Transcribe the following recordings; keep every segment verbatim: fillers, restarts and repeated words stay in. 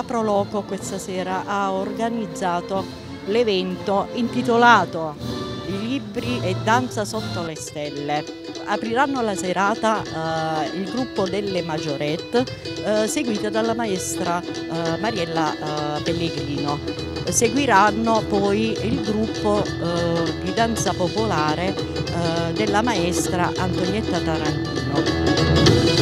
Proloco questa sera ha organizzato l'evento intitolato Libri e danza sotto le stelle. Apriranno la serata eh, il gruppo delle Majorette, eh, seguito dalla maestra eh, Mariella eh, Pellegrino. Seguiranno poi il gruppo eh, di danza popolare eh, della maestra Antonietta Tarantino.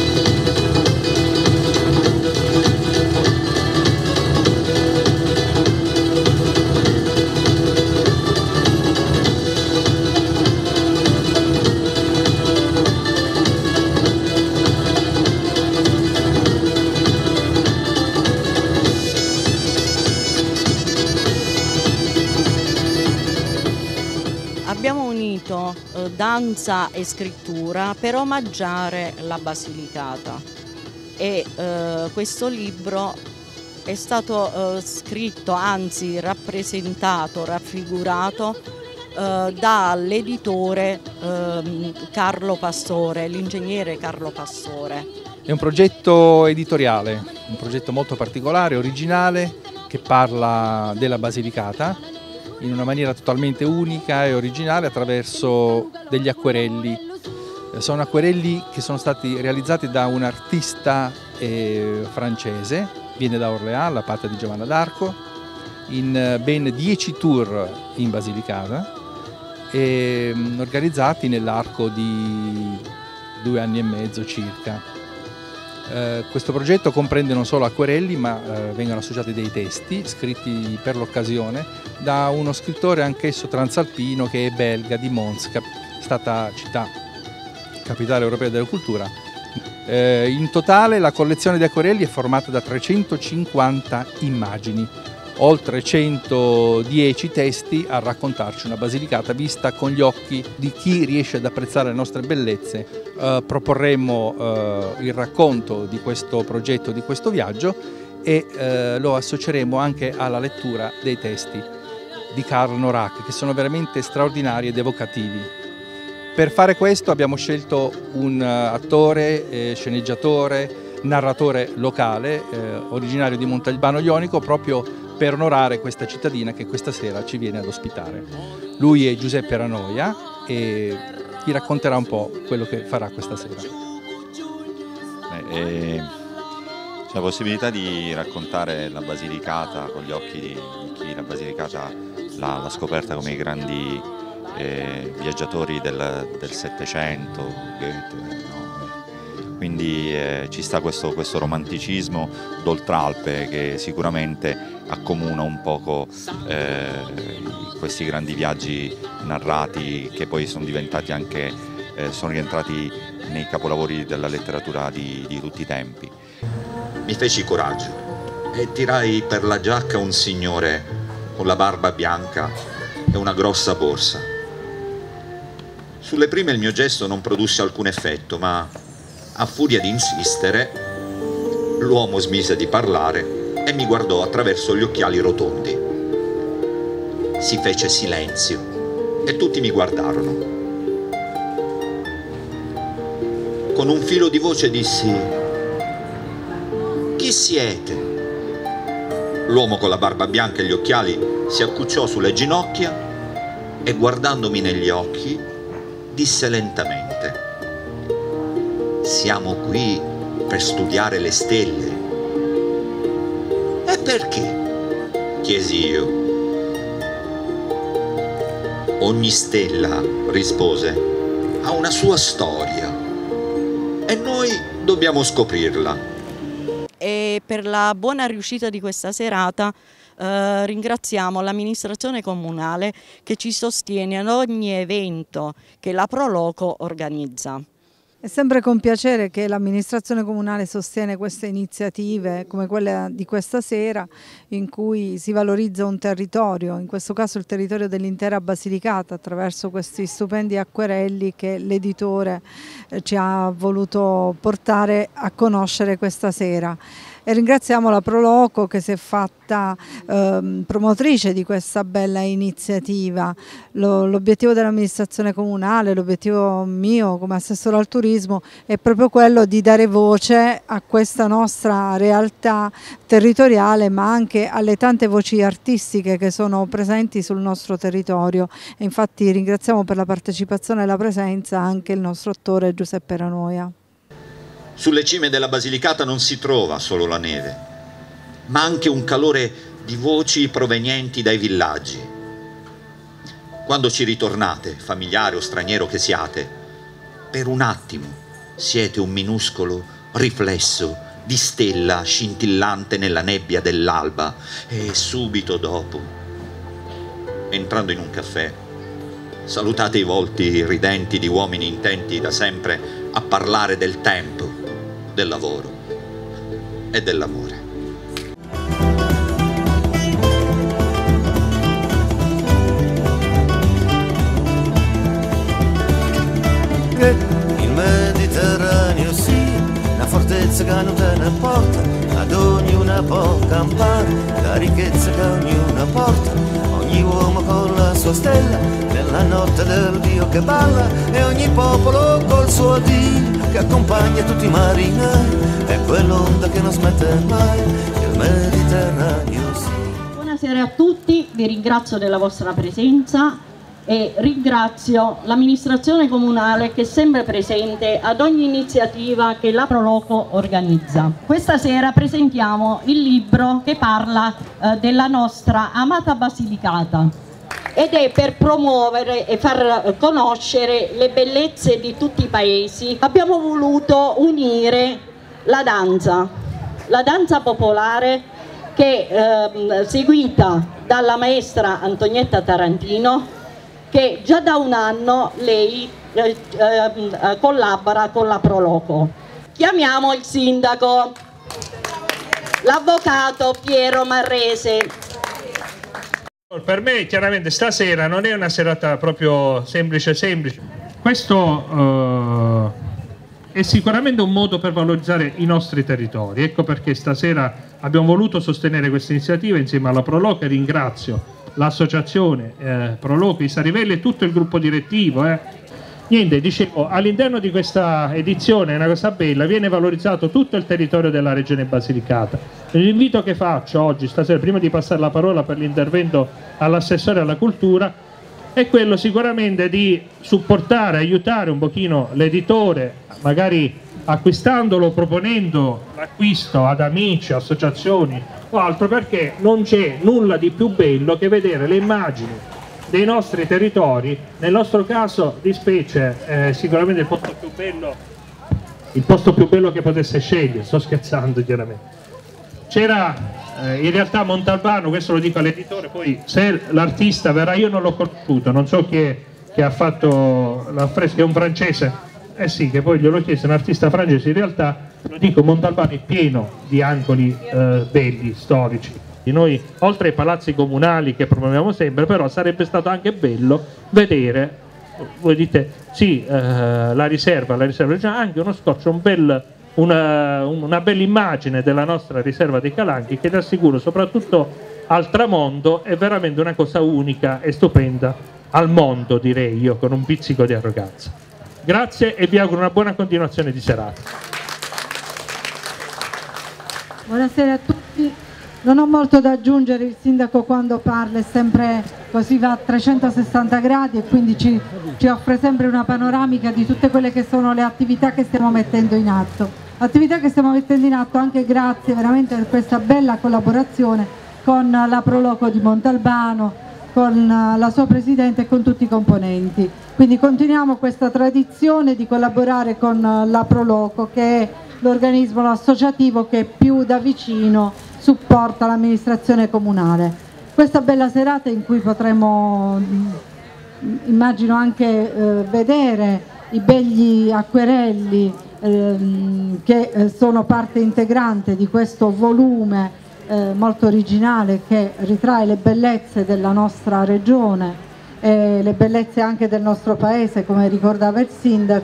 Abbiamo unito eh, danza e scrittura per omaggiare la Basilicata e eh, questo libro è stato eh, scritto, anzi rappresentato, raffigurato eh, dall'editore eh, Carlo Pastore, l'ingegnere Carlo Pastore. È un progetto editoriale, un progetto molto particolare, originale, che parla della Basilicata in una maniera totalmente unica e originale attraverso degli acquerelli. Sono acquerelli che sono stati realizzati da un artista eh, francese, viene da Orléans, la patria di Giovanna d'Arco, in ben dieci tour in Basilicata, e, mh, organizzati nell'arco di due anni e mezzo circa. Eh, questo progetto comprende non solo acquerelli, ma eh, vengono associati dei testi scritti per l'occasione da uno scrittore anch'esso transalpino che è belga, di Mons, cap- stata città capitale europea della cultura. Eh, in totale la collezione di acquerelli è formata da trecentocinquanta immagini, oltre centodieci testi a raccontarci una Basilicata vista con gli occhi di chi riesce ad apprezzare le nostre bellezze. Eh, proporremo eh, il racconto di questo progetto, di questo viaggio, e eh, lo associeremo anche alla lettura dei testi di Karl Norak, che sono veramente straordinari ed evocativi. Per fare questo abbiamo scelto un attore, eh, sceneggiatore, narratore locale, eh, originario di Montalbano Jonico, proprio per onorare questa cittadina che questa sera ci viene ad ospitare. Lui è Giuseppe Ranoia e vi racconterà un po' quello che farà questa sera. Beh, eh, c'è la possibilità di raccontare la Basilicata con gli occhi di, di chi la Basilicata l'ha scoperta come i grandi eh, viaggiatori del, del Settecento, Goethe, no? Quindi eh, ci sta questo, questo romanticismo d'Oltralpe che sicuramente accomuna un poco eh, questi grandi viaggi narrati che poi sono diventati anche, eh, sono rientrati nei capolavori della letteratura di, di tutti i tempi. Mi feci coraggio e tirai per la giacca un signore con la barba bianca e una grossa borsa. Sulle prime il mio gesto non produsse alcun effetto, ma a furia di insistere l'uomo smise di parlare e mi guardò attraverso gli occhiali rotondi. Si fece silenzio e tutti mi guardarono. Con un filo di voce dissi: "Chi siete?" L'uomo con la barba bianca e gli occhiali si accucciò sulle ginocchia e, guardandomi negli occhi, disse lentamente: "Siamo qui per studiare le stelle." "E perché?" chiesi io. "Ogni stella", rispose, "ha una sua storia e noi dobbiamo scoprirla." E per la buona riuscita di questa serata eh, ringraziamo l'amministrazione comunale che ci sostiene ad ogni evento che la Proloco organizza. È sempre con piacere che l'amministrazione comunale sostiene queste iniziative come quella di questa sera, in cui si valorizza un territorio, in questo caso il territorio dell'intera Basilicata, attraverso questi stupendi acquerelli che l'editore ci ha voluto portare a conoscere questa sera. e ringraziamo la Proloco che si è fatta eh, promotrice di questa bella iniziativa. L'obiettivo dell'amministrazione comunale, l'obiettivo mio come assessore al turismo è proprio quello di dare voce a questa nostra realtà territoriale, ma anche alle tante voci artistiche che sono presenti sul nostro territorio, e infatti ringraziamo per la partecipazione e la presenza anche il nostro attore Giuseppe Ranoia. Sulle cime della Basilicata non si trova solo la neve, ma anche un calore di voci provenienti dai villaggi. Quando ci ritornate, familiare o straniero che siate, per un attimo siete un minuscolo riflesso di stella scintillante nella nebbia dell'alba, e subito dopo, entrando in un caffè, salutate i volti ridenti di uomini intenti da sempre a parlare del tempo, del lavoro e dell'amore. Il Mediterraneo sì, una fortezza che non te ne porta, ad ognuna può campare, la ricchezza che ognuna porta, ogni uomo con la sua stella, nella notte del Dio che balla, e ogni popolo col suo Dio che accompagna tutti i marinai, è quell'onda che non smette mai, il Mediterraneo sì. Buonasera a tutti, vi ringrazio della vostra presenza e ringrazio l'amministrazione comunale che è sempre presente ad ogni iniziativa che la Proloco organizza. Questa sera presentiamo il libro che parla eh, della nostra amata Basilicata, ed è per promuovere e far conoscere le bellezze di tutti i paesi. Abbiamo voluto unire la danza, la danza popolare che è seguita dalla maestra Antonietta Tarantino, che già da un anno lei eh, eh, collabora con la Proloco. Chiamiamo il sindaco, l'avvocato Piero Marrese. Per me chiaramente stasera non è una serata proprio semplice semplice, questo eh, è sicuramente un modo per valorizzare i nostri territori, ecco perché stasera abbiamo voluto sostenere questa iniziativa insieme alla Proloco, e ringrazio l'associazione eh, Proloco di Sarivelli e tutto il gruppo direttivo. Eh. Niente, dicevo, all'interno di questa edizione, è una cosa bella, viene valorizzato tutto il territorio della regione Basilicata. L'invito che faccio oggi, stasera, prima di passare la parola per l'intervento all'assessore alla cultura, è quello sicuramente di supportare, aiutare un pochino l'editore, magari acquistandolo, proponendo l'acquisto ad amici, associazioni o altro, perché non c'è nulla di più bello che vedere le immagini dei nostri territori, nel nostro caso di specie eh, sicuramente il posto più bello, il posto più bello che potesse scegliere, sto scherzando chiaramente. C'era eh, in realtà Montalbano, questo lo dico all'editore, poi se l'artista verrà, io non l'ho conosciuto, non so chi è che ha fatto l'affresco, è un francese. Eh sì, che poi glielo chiesto, un artista francese, in realtà, lo dico, Montalbano è pieno di angoli eh, belli, storici. Di noi, oltre ai palazzi comunali che promuoviamo sempre, però sarebbe stato anche bello vedere, voi dite, sì, eh, la riserva, la riserva regionale, anche uno scorcio, un bel, una, una bella immagine della nostra riserva dei Calanchi, che ti assicuro, soprattutto al tramonto, è veramente una cosa unica e stupenda, al mondo direi io, con un pizzico di arroganza. Grazie e vi auguro una buona continuazione di serata. Buonasera a tutti. Non ho molto da aggiungere, il sindaco quando parla è sempre così, va a trecentosessanta gradi, e quindi ci, ci offre sempre una panoramica di tutte quelle che sono le attività che stiamo mettendo in atto. Attività che stiamo mettendo in atto anche grazie veramente per questa bella collaborazione con la Proloco di Montalbano, con la sua presidente e con tutti i componenti. Quindi continuiamo questa tradizione di collaborare con la Proloco, che è l'organismo associativo che più da vicino supporta l'amministrazione comunale. Questa bella serata in cui potremo, immagino, anche eh, vedere i begli acquerelli ehm, che eh, sono parte integrante di questo volume eh, molto originale che ritrae le bellezze della nostra regione e le bellezze anche del nostro paese, come ricordava il sindaco,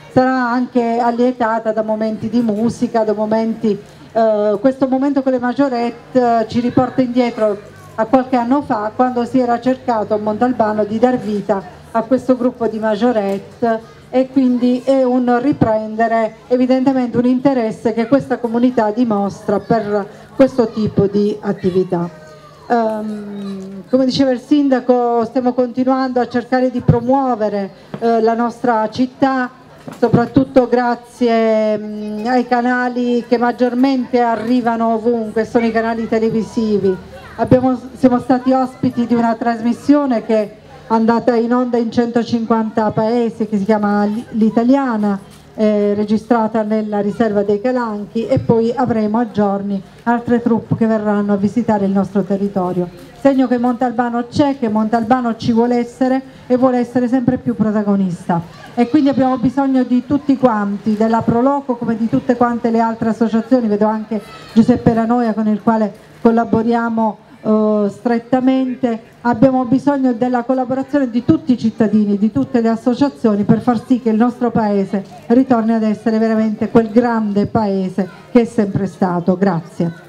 sarà anche allietata da momenti di musica, da momenti, eh, questo momento con le Majorette eh, ci riporta indietro a qualche anno fa, quando si era cercato a Montalbano di dar vita a questo gruppo di Majorette, e quindi è un riprendere evidentemente un interesse che questa comunità dimostra per questo tipo di attività. Um, come diceva il sindaco, stiamo continuando a cercare di promuovere uh, la nostra città, soprattutto grazie um, ai canali che maggiormente arrivano ovunque, sono i canali televisivi. Abbiamo, siamo stati ospiti di una trasmissione che è andata in onda in centocinquanta paesi, che si chiama L'Italiana, eh, registrata nella riserva dei Calanchi, e poi avremo a giorni altre troupe che verranno a visitare il nostro territorio. Segno che Montalbano c'è, che Montalbano ci vuole essere e vuole essere sempre più protagonista, e quindi abbiamo bisogno di tutti quanti, della Proloco come di tutte quante le altre associazioni. Vedo anche Giuseppe Ranoia con il quale collaboriamo Uh, strettamente. Abbiamo bisogno della collaborazione di tutti i cittadini, di tutte le associazioni, per far sì che il nostro paese ritorni ad essere veramente quel grande paese che è sempre stato. Grazie.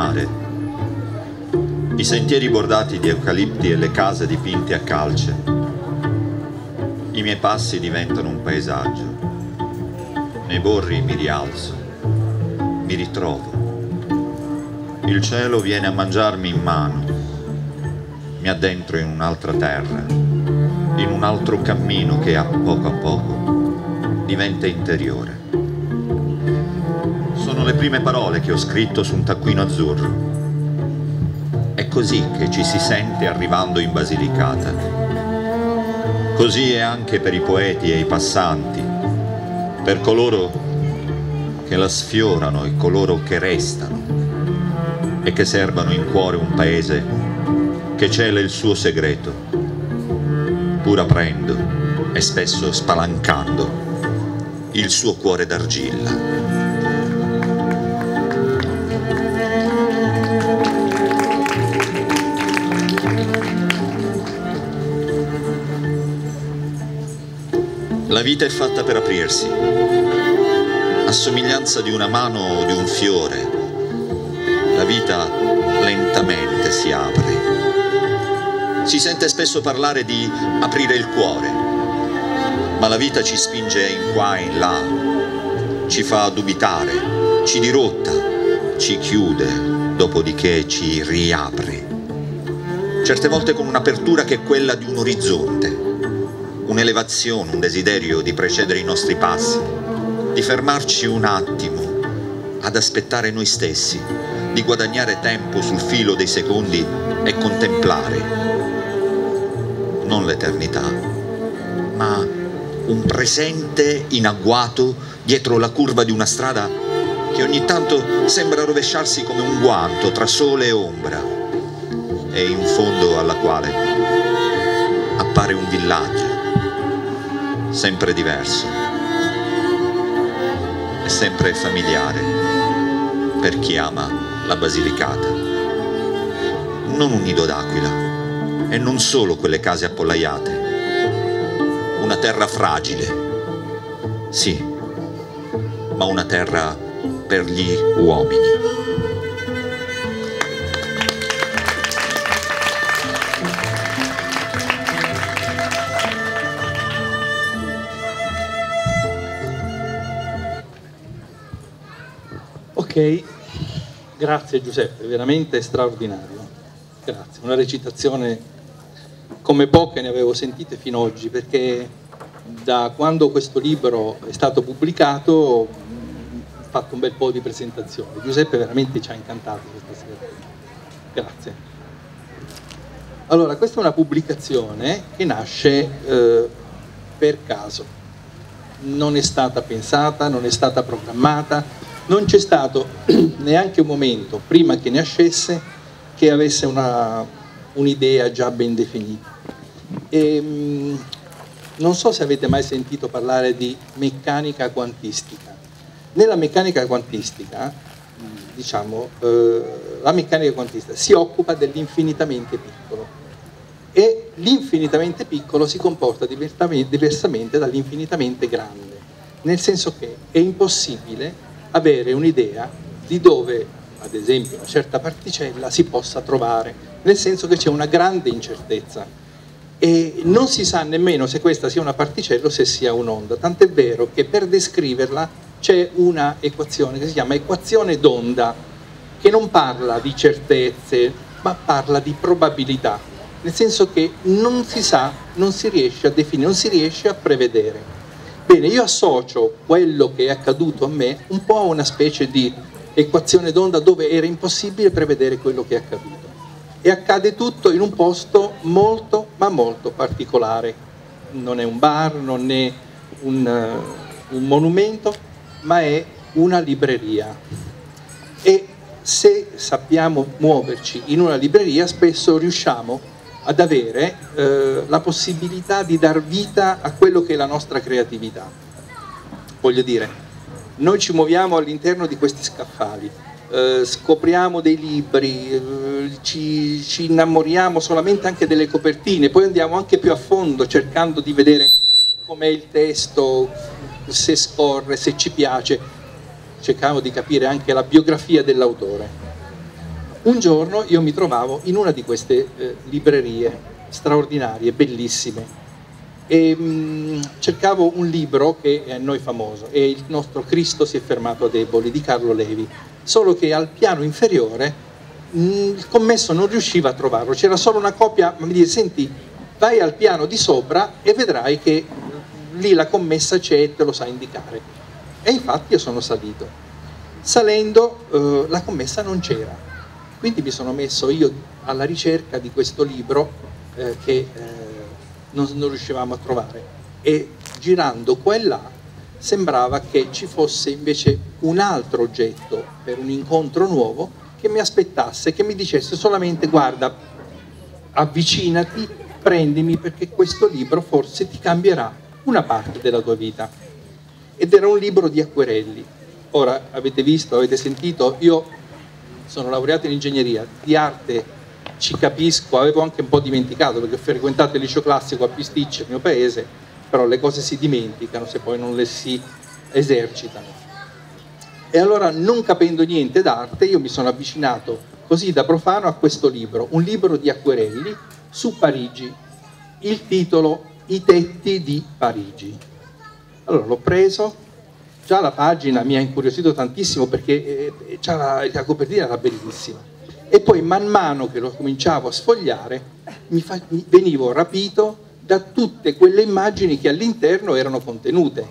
mare, i sentieri bordati di eucalipti e le case dipinte a calce. I miei passi diventano un paesaggio. Nei borri mi rialzo, mi ritrovo. Il cielo viene a mangiarmi in mano. Mi addentro in un'altra terra, in un altro cammino che a poco a poco diventa interiore. Sono le prime parole che ho scritto su un taccuino azzurro. È così che ci si sente arrivando in Basilicata. Così è anche per i poeti e i passanti, per coloro che la sfiorano e coloro che restano e che serbano in cuore un paese che cela il suo segreto, pur aprendo e spesso spalancando il suo cuore d'argilla. La vita è fatta per aprirsi, a somiglianza di una mano o di un fiore. La vita lentamente si apre. Si sente spesso parlare di aprire il cuore, ma la vita ci spinge in qua e in là, ci fa dubitare, ci dirotta, ci chiude, dopodiché ci riapre. Certe volte con un'apertura che è quella di un orizzonte, un'elevazione, un desiderio di precedere i nostri passi, di fermarci un attimo ad aspettare noi stessi, di guadagnare tempo sul filo dei secondi e contemplare non l'eternità, ma un presente in agguato dietro la curva di una strada che ogni tanto sembra rovesciarsi come un guanto tra sole e ombra, e in fondo alla quale appare un villaggio sempre diverso e sempre familiare per chi ama la Basilicata. Non un nido d'aquila e non solo quelle case appollaiate, una terra fragile, sì, ma una terra per gli uomini. Ok, grazie Giuseppe, veramente straordinario, grazie, una recitazione come poche ne avevo sentite fino ad oggi, perché da quando questo libro è stato pubblicato ho fatto un bel po' di presentazioni. Giuseppe veramente ci ha incantato questa sera, grazie. Allora, questa è una pubblicazione che nasce eh, per caso, non è stata pensata, non è stata programmata. Non c'è stato neanche un momento, prima che nascesse, che avesse un'idea già ben definita. E, mh, non so se avete mai sentito parlare di meccanica quantistica. Nella meccanica quantistica, mh, diciamo, eh, la meccanica quantistica si occupa dell'infinitamente piccolo, e l'infinitamente piccolo si comporta diversamente dall'infinitamente grande, nel senso che è impossibile avere un'idea di dove, ad esempio, una certa particella si possa trovare, nel senso che c'è una grande incertezza e non si sa nemmeno se questa sia una particella o se sia un'onda, tant'è vero che per descriverla c'è una equazione che si chiama equazione d'onda, che non parla di certezze ma parla di probabilità, nel senso che non si sa, non si riesce a definire, non si riesce a prevedere. Bene, io associo quello che è accaduto a me un po' a una specie di equazione d'onda dove era impossibile prevedere quello che è accaduto. E accade tutto in un posto molto, ma molto particolare. Non è un bar, non è un, uh, un monumento, ma è una libreria. E se sappiamo muoverci in una libreria, spesso riusciamo ad avere eh, la possibilità di dar vita a quello che è la nostra creatività. Voglio dire, noi ci muoviamo all'interno di questi scaffali, eh, scopriamo dei libri, eh, ci, ci innamoriamo solamente anche delle copertine, poi andiamo anche più a fondo cercando di vedere com'è il testo, se scorre, se ci piace, cerchiamo di capire anche la biografia dell'autore. Un giorno io mi trovavo in una di queste eh, librerie straordinarie, bellissime, e mh, cercavo un libro che è a noi famoso, è Il nostro Cristo si è fermato a deboli, di Carlo Levi, solo che al piano inferiore mh, il commesso non riusciva a trovarlo, c'era solo una copia, ma mi dice: senti, vai al piano di sopra e vedrai che lì la commessa c'è e te lo sa indicare. E infatti io sono salito. Salendo eh, la commessa non c'era, quindi mi sono messo io alla ricerca di questo libro eh, che eh, non, non riuscivamo a trovare, e girando qua e là sembrava che ci fosse invece un altro oggetto per un incontro nuovo che mi aspettasse, che mi dicesse solamente: guarda, avvicinati, prendimi, perché questo libro forse ti cambierà una parte della tua vita. Ed era un libro di acquerelli. Ora, avete visto, avete sentito, io sono laureato in ingegneria, di arte ci capisco, avevo anche un po' dimenticato perché ho frequentato il liceo classico a Pisticcia, il mio paese, però le cose si dimenticano se poi non le si esercitano. E allora, non capendo niente d'arte, io mi sono avvicinato così da profano a questo libro, un libro di acquerelli su Parigi, il titolo I tetti di Parigi. Allora l'ho preso, già la pagina mi ha incuriosito tantissimo perché eh, già la, la copertina era bellissima, e poi man mano che lo cominciavo a sfogliare mi, fa, mi venivo rapito da tutte quelle immagini che all'interno erano contenute,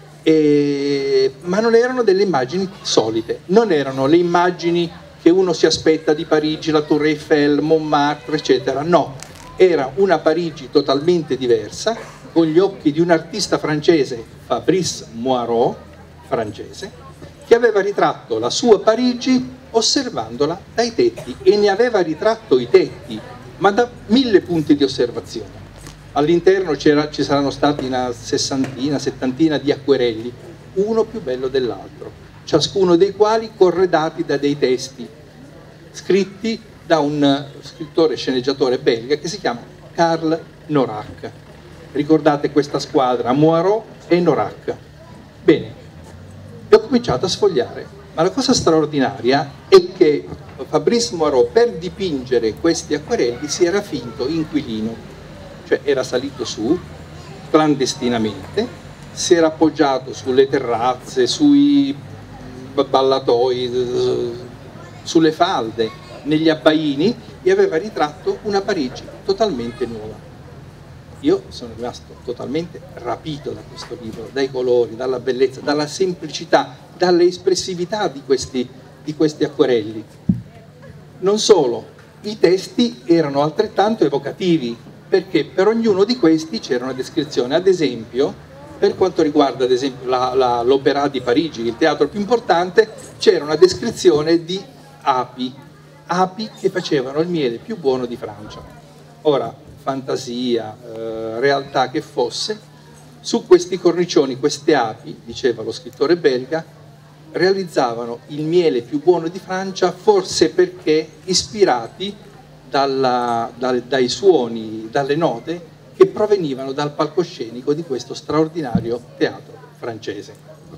e, ma non erano delle immagini solite, non erano le immagini che uno si aspetta di Parigi, la Tour Eiffel, Montmartre, eccetera, no, era una Parigi totalmente diversa, con gli occhi di un artista francese, Fabrice Moirot, francese, che aveva ritratto la sua Parigi osservandola dai tetti, e ne aveva ritratto i tetti, ma da mille punti di osservazione. All'interno ci saranno stati una sessantina, settantina di acquerelli, uno più bello dell'altro, ciascuno dei quali corredati da dei testi scritti da un scrittore e sceneggiatore belga che si chiama Carl Norac. Ricordate questa squadra, Moirot e Norac? Bene, e ho cominciato a sfogliare, ma la cosa straordinaria è che Fabrice Moirot, per dipingere questi acquerelli, si era finto inquilino, cioè era salito su clandestinamente, si era appoggiato sulle terrazze, sui ballatoi, sulle falde, negli abbaini, e aveva ritratto una Parigi totalmente nuova. Io sono rimasto totalmente rapito da questo libro, dai colori, dalla bellezza, dalla semplicità, dall'espressività di questi, di questi acquerelli. Non solo, i testi erano altrettanto evocativi, perché per ognuno di questi c'era una descrizione. Ad esempio, per quanto riguarda ad esempio l'Opéra di Parigi, il teatro più importante, c'era una descrizione di api, api che facevano il miele più buono di Francia. Ora, fantasia, eh, realtà che fosse, su questi cornicioni queste api, diceva lo scrittore belga, realizzavano il miele più buono di Francia, forse perché ispirati dalla, dal, dai suoni, dalle note che provenivano dal palcoscenico di questo straordinario teatro francese.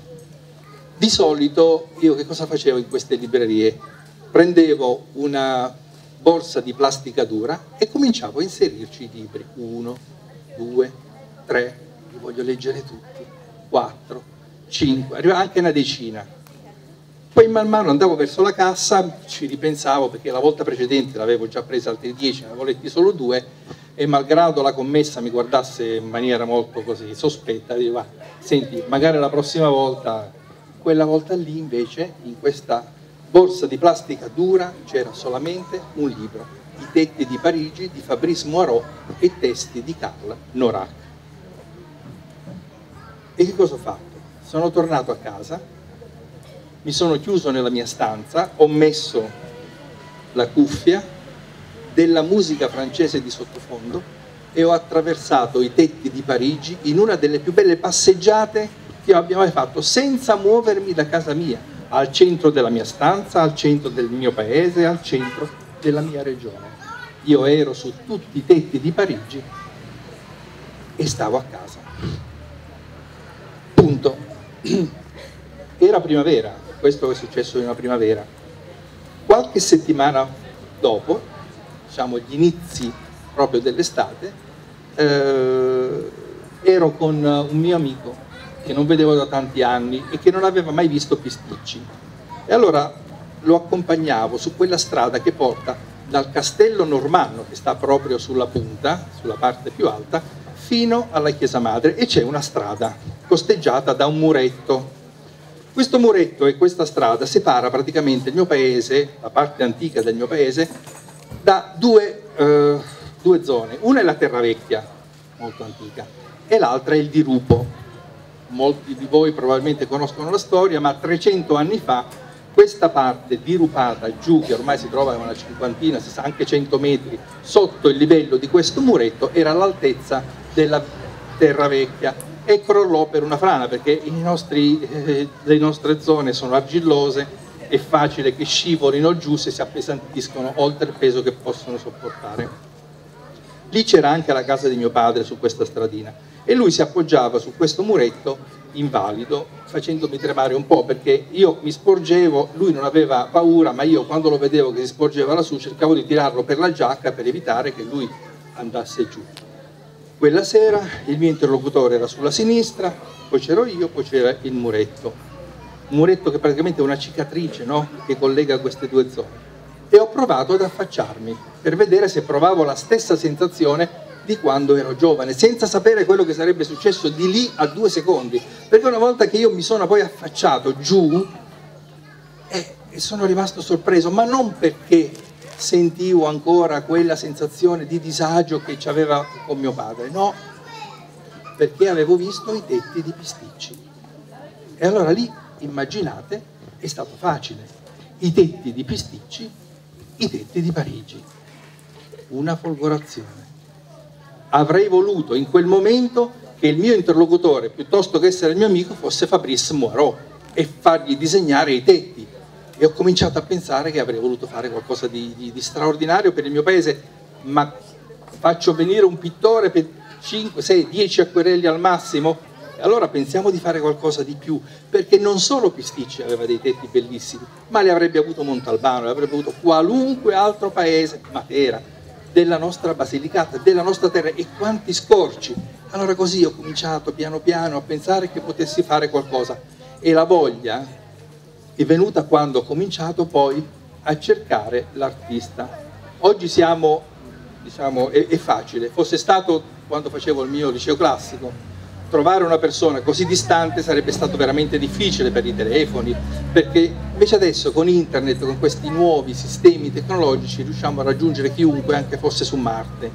Di solito io che cosa facevo in queste librerie? Prendevo una borsa di plastica dura e cominciavo a inserirci i libri, uno, due, tre, li voglio leggere tutti, quattro, cinque, arrivava anche una decina. Poi man mano andavo verso la cassa, ci ripensavo perché la volta precedente l'avevo già presa altri dieci, ne avevo letti solo due, e malgrado la commessa mi guardasse in maniera molto così sospetta, dicevo: senti, magari la prossima volta, quella volta lì invece in questa borsa di plastica dura c'era solamente un libro, I tetti di Parigi di Fabrice Moirot e testi di Carl Norac. E che cosa ho fatto? Sono tornato a casa, mi sono chiuso nella mia stanza, ho messo la cuffia della musica francese di sottofondo e ho attraversato i tetti di Parigi in una delle più belle passeggiate che abbia mai fatto, senza muovermi da casa mia, al centro della mia stanza, al centro del mio paese, al centro della mia regione. Io ero su tutti i tetti di Parigi e stavo a casa. Punto. Era primavera, questo è successo in una primavera. Qualche settimana dopo, diciamo gli inizi proprio dell'estate, eh, ero con un mio amico che non vedevo da tanti anni e che non aveva mai visto Pisticci. E allora lo accompagnavo su quella strada che porta dal castello normanno, che sta proprio sulla punta, sulla parte più alta, fino alla chiesa madre, e c'è una strada costeggiata da un muretto. Questo muretto e questa strada separa praticamente il mio paese, la parte antica del mio paese, da due, eh, due zone. Una è la Terravecchia, molto antica, e l'altra è il Dirupo. Molti di voi probabilmente conoscono la storia, ma trecento anni fa questa parte dirupata giù, che ormai si trova a una cinquantina, anche cento metri sotto il livello di questo muretto, era all'altezza della Terravecchia e crollò per una frana, perché i nostri, eh, le nostre zone sono argillose, è facile che scivolino giù se si appesantiscono oltre il peso che possono sopportare. Lì c'era anche la casa di mio padre su questa stradina e lui si appoggiava su questo muretto invalido, facendomi tremare un po', perché io mi sporgevo, lui non aveva paura, ma io quando lo vedevo che si sporgeva lassù cercavo di tirarlo per la giacca per evitare che lui andasse giù. Quella sera il mio interlocutore era sulla sinistra, poi c'ero io, poi c'era il muretto, un muretto che praticamente è una cicatrice, no? Che collega queste due zone, e ho provato ad affacciarmi per vedere se provavo la stessa sensazione di quando ero giovane, senza sapere quello che sarebbe successo di lì a due secondi, perché una volta che io mi sono poi affacciato giù eh, e sono rimasto sorpreso, ma non perché sentivo ancora quella sensazione di disagio che ci aveva con mio padre, no, perché avevo visto i tetti di Pisticci. E allora lì, immaginate, è stato facile, i tetti di Pisticci, i tetti di Parigi, una folgorazione. Avrei voluto in quel momento che il mio interlocutore, piuttosto che essere il mio amico, fosse Fabrice Moirot e fargli disegnare i tetti. E ho cominciato a pensare che avrei voluto fare qualcosa di, di, di straordinario per il mio paese, ma faccio venire un pittore per cinque, sei, dieci acquerelli al massimo? E allora pensiamo di fare qualcosa di più, perché non solo Pisticci aveva dei tetti bellissimi, ma li avrebbe avuto Montalbano, li avrebbe avuto qualunque altro paese, Matera, della nostra Basilicata, della nostra terra, e quanti scorci. Allora così ho cominciato piano piano a pensare che potessi fare qualcosa, e la voglia è venuta quando ho cominciato poi a cercare l'artista. Oggi siamo, diciamo, è, è facile, fosse stato quando facevo il mio liceo classico, trovare una persona così distante sarebbe stato veramente difficile per i telefoni, perché invece adesso con internet, con questi nuovi sistemi tecnologici, riusciamo a raggiungere chiunque, anche fosse su Marte.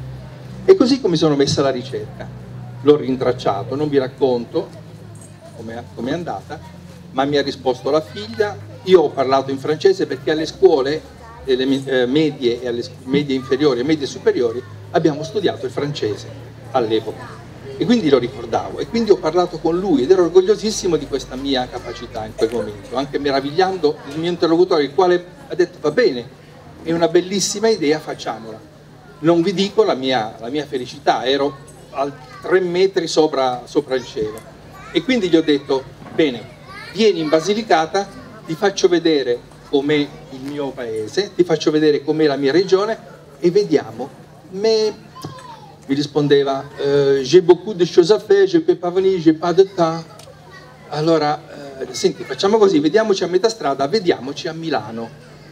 E così come sono messa la ricerca, l'ho rintracciato, non vi racconto come è andata, ma mi ha risposto la figlia. Io ho parlato in francese perché alle scuole alle medie e alle medie inferiori e medie superiori abbiamo studiato il francese all'epoca. E quindi lo ricordavo, e quindi ho parlato con lui ed ero orgogliosissimo di questa mia capacità in quel momento, anche meravigliando il mio interlocutore, il quale ha detto: va bene, è una bellissima idea, facciamola. Non vi dico la mia, la mia felicità, ero a tre metri sopra, sopra il cielo. E quindi gli ho detto: bene, vieni in Basilicata, ti faccio vedere com'è il mio paese, ti faccio vedere com'è la mia regione e vediamo. Me... Mi rispondeva, uh, j'ai beaucoup de choses à faire, je peux pas venir, j'ai pas de temps. Allora, uh, senti, facciamo così, vediamoci a metà strada, vediamoci a Milano.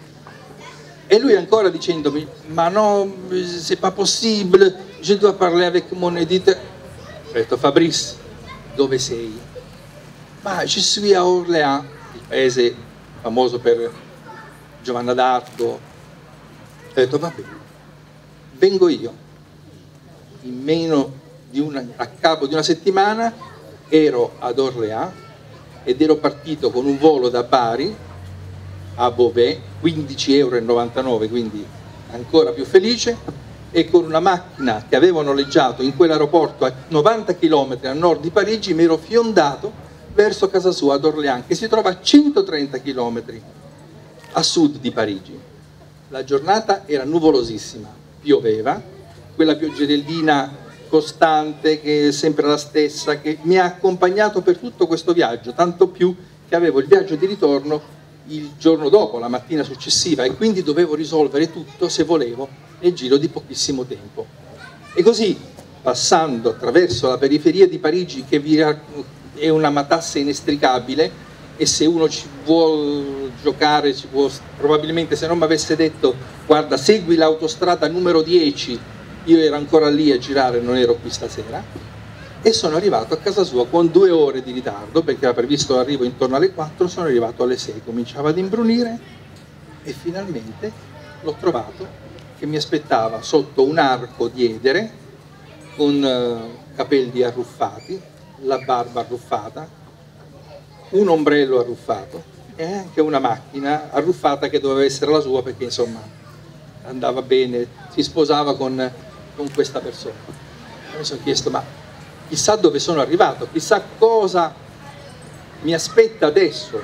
E lui ancora dicendomi, ma no, c'est pas possible, je dois parler avec mon éditeur. Ho detto: Fabrice, dove sei? Ma je suis a Orléans, il paese famoso per Giovanna d'Arco. Ho detto: va bene, vengo io. In meno di una, a capo di una settimana ero ad Orléans ed ero partito con un volo da Bari a Beauvais, quindici euro e novantanove, quindi ancora più felice, e con una macchina che avevo noleggiato in quell'aeroporto a novanta chilometri a nord di Parigi mi ero fiondato verso casa sua ad Orléans, che si trova a centotrenta chilometri a sud di Parigi. La giornata era nuvolosissima, pioveva, quella pioggerellina costante che è sempre la stessa, che mi ha accompagnato per tutto questo viaggio, tanto più che avevo il viaggio di ritorno il giorno dopo, la mattina successiva, e quindi dovevo risolvere tutto, se volevo, nel giro di pochissimo tempo. E così, passando attraverso la periferia di Parigi, che vi è una matassa inestricabile, e se uno ci vuol giocare, ci può, probabilmente se non mi avesse detto guarda segui l'autostrada numero dieci, io ero ancora lì a girare, non ero qui stasera, e sono arrivato a casa sua con due ore di ritardo, perché era previsto l'arrivo intorno alle quattro, sono arrivato alle sei, cominciava ad imbrunire e finalmente l'ho trovato che mi aspettava sotto un arco di edere, con uh, capelli arruffati, la barba arruffata, un ombrello arruffato e anche una macchina arruffata che doveva essere la sua, perché insomma andava bene, si sposava con, con questa persona. E mi sono chiesto, ma chissà dove sono arrivato, chissà cosa mi aspetta adesso,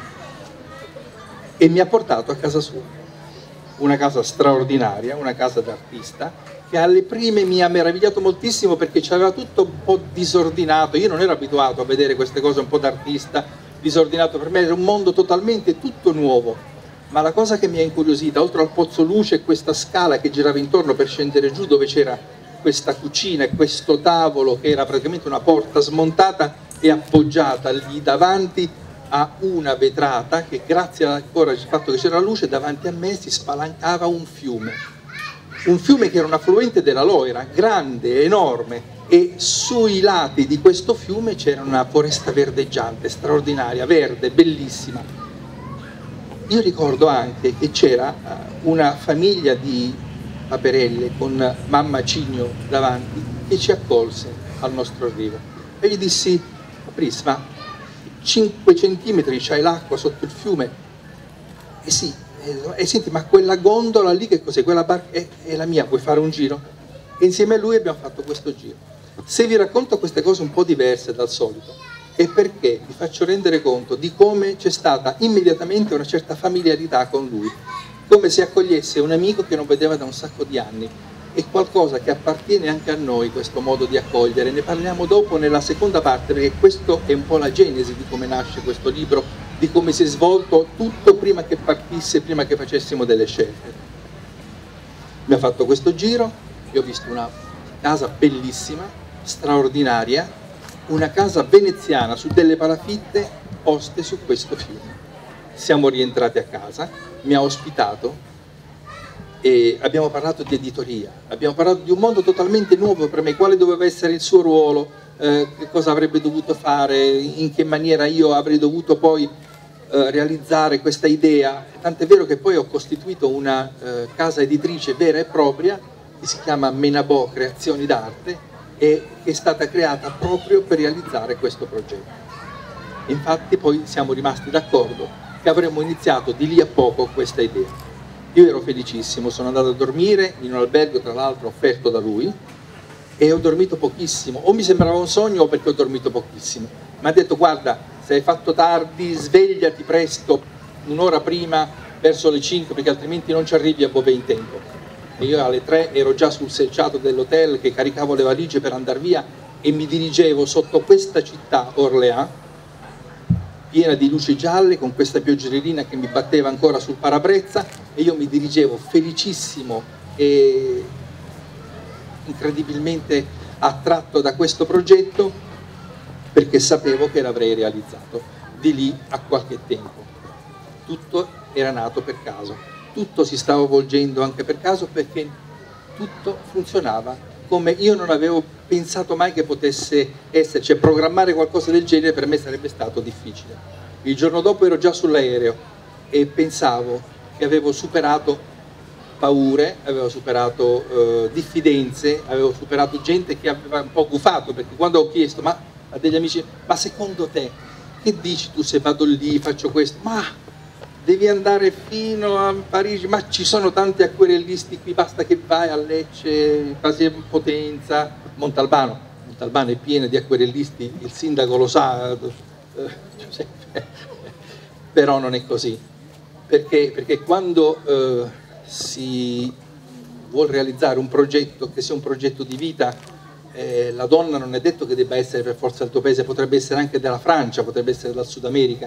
e mi ha portato a casa sua, una casa straordinaria, una casa d'artista, che alle prime mi ha meravigliato moltissimo perché c'aveva tutto un po' disordinato. Io non ero abituato a vedere queste cose un po' d'artista, disordinato, per me era un mondo totalmente tutto nuovo. Ma la cosa che mi ha incuriosita, oltre al pozzo luce e questa scala che girava intorno per scendere giù, dove c'era questa cucina e questo tavolo che era praticamente una porta smontata e appoggiata lì davanti a una vetrata, che grazie ancora al fatto che c'era la luce, davanti a me si spalancava un fiume. Un fiume che era un affluente della Loira, grande, enorme, e sui lati di questo fiume c'era una foresta verdeggiante, straordinaria, verde, bellissima. Io ricordo anche che c'era una famiglia di paperelle con mamma Cigno davanti che ci accolse al nostro arrivo. E gli dissi, Pris, ma cinque centimetri c'hai l'acqua sotto il fiume? E sì, e senti, ma quella gondola lì che cos'è? Quella barca è, è la mia, vuoi fare un giro? E insieme a lui abbiamo fatto questo giro. Se vi racconto queste cose un po' diverse dal solito, è perché vi faccio rendere conto di come c'è stata immediatamente una certa familiarità con lui, come se accogliesse un amico che non vedeva da un sacco di anni. È qualcosa che appartiene anche a noi, questo modo di accogliere. Ne parliamo dopo nella seconda parte, perché questo è un po' la genesi di come nasce questo libro, di come si è svolto tutto prima che partisse, prima che facessimo delle scelte. Mi ha fatto questo giro, io ho visto una casa bellissima, straordinaria, una casa veneziana su delle palafitte poste su questo fiume. Siamo rientrati a casa, mi ha ospitato e abbiamo parlato di editoria, abbiamo parlato di un mondo totalmente nuovo per me, quale doveva essere il suo ruolo, eh, che cosa avrebbe dovuto fare, in che maniera io avrei dovuto poi eh, realizzare questa idea. Tant'è vero che poi ho costituito una eh, casa editrice vera e propria che si chiama Menabò Creazioni d'Arte, e che è stata creata proprio per realizzare questo progetto. Infatti poi siamo rimasti d'accordo che avremmo iniziato di lì a poco questa idea. Io ero felicissimo, sono andato a dormire in un albergo, tra l'altro offerto da lui, e ho dormito pochissimo, o mi sembrava un sogno o perché ho dormito pochissimo. Mi ha detto guarda, se hai fatto tardi svegliati presto, un'ora prima, verso le cinque, perché altrimenti non ci arrivi a Beauvais in tempo. E io alle tre ero già sul selciato dell'hotel che caricavo le valigie per andare via e mi dirigevo sotto questa città, Orléans, piena di luci gialle, con questa pioggerellina che mi batteva ancora sul parabrezza, e io mi dirigevo felicissimo e incredibilmente attratto da questo progetto, perché sapevo che l'avrei realizzato di lì a qualche tempo. Tutto era nato per caso. Tutto si stava volgendo anche per caso, perché tutto funzionava come io non avevo pensato mai che potesse esserci. Cioè, programmare qualcosa del genere per me sarebbe stato difficile. Il giorno dopo ero già sull'aereo e pensavo che avevo superato paure, avevo superato eh, diffidenze, avevo superato gente che aveva un po' gufato, perché quando ho chiesto ma, a degli amici, ma secondo te che dici tu se vado lì, faccio questo? Ma devi andare fino a Parigi, ma ci sono tanti acquerellisti qui, basta che vai a Lecce, quasi in Potenza, Montalbano. Montalbano è pieno di acquerellisti, il sindaco lo sa, eh, Giuseppe. Però non è così, perché, perché quando eh, si vuol realizzare un progetto che sia un progetto di vita, eh, la donna non è detto che debba essere per forza del tuo paese, potrebbe essere anche della Francia, potrebbe essere dal Sud America.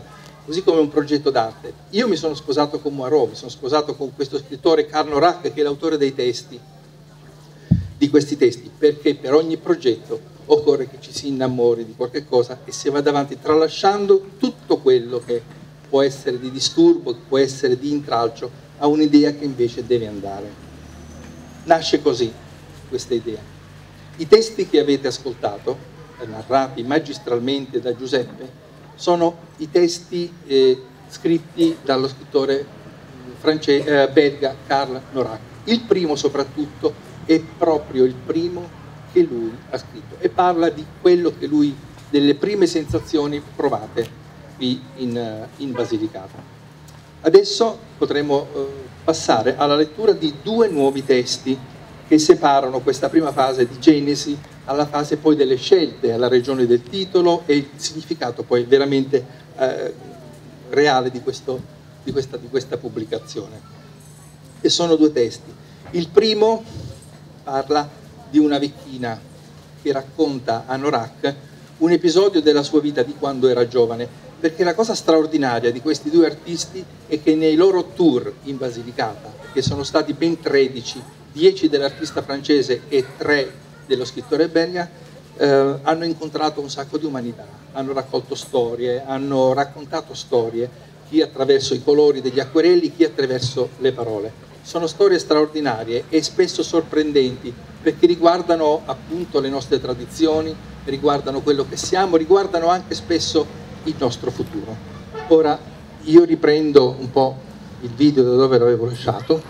così come un progetto d'arte. Io mi sono sposato con Moirot, mi sono sposato con questo scrittore Karl Norak, che è l'autore dei testi, di questi testi, perché per ogni progetto occorre che ci si innamori di qualche cosa e si vada avanti tralasciando tutto quello che può essere di disturbo, che può essere di intralcio a un'idea che invece deve andare. Nasce così questa idea. I testi che avete ascoltato, narrati magistralmente da Giuseppe, sono i testi eh, scritti dallo scrittore francese, eh, belga Karl Norak. Il primo soprattutto è proprio il primo che lui ha scritto e parla di quello che lui, delle prime sensazioni provate qui in, in Basilicata. Adesso potremo eh, passare alla lettura di due nuovi testi che separano questa prima fase di Genesi alla fase poi delle scelte, alla ragione del titolo e il significato poi veramente eh, reale di, questo, di, questa, di questa pubblicazione. E sono due testi. Il primo parla di una vecchina che racconta a Norak un episodio della sua vita di quando era giovane, perché la cosa straordinaria di questi due artisti è che nei loro tour in Basilicata, che sono stati ben tredici, dieci dell'artista francese e tre dello scrittore belga, eh, hanno incontrato un sacco di umanità, hanno raccolto storie, hanno raccontato storie, chi attraverso i colori degli acquerelli, chi attraverso le parole. Sono storie straordinarie e spesso sorprendenti, perché riguardano appunto le nostre tradizioni, riguardano quello che siamo, riguardano anche spesso il nostro futuro. Ora io riprendo un po' il video da dove l'avevo lasciato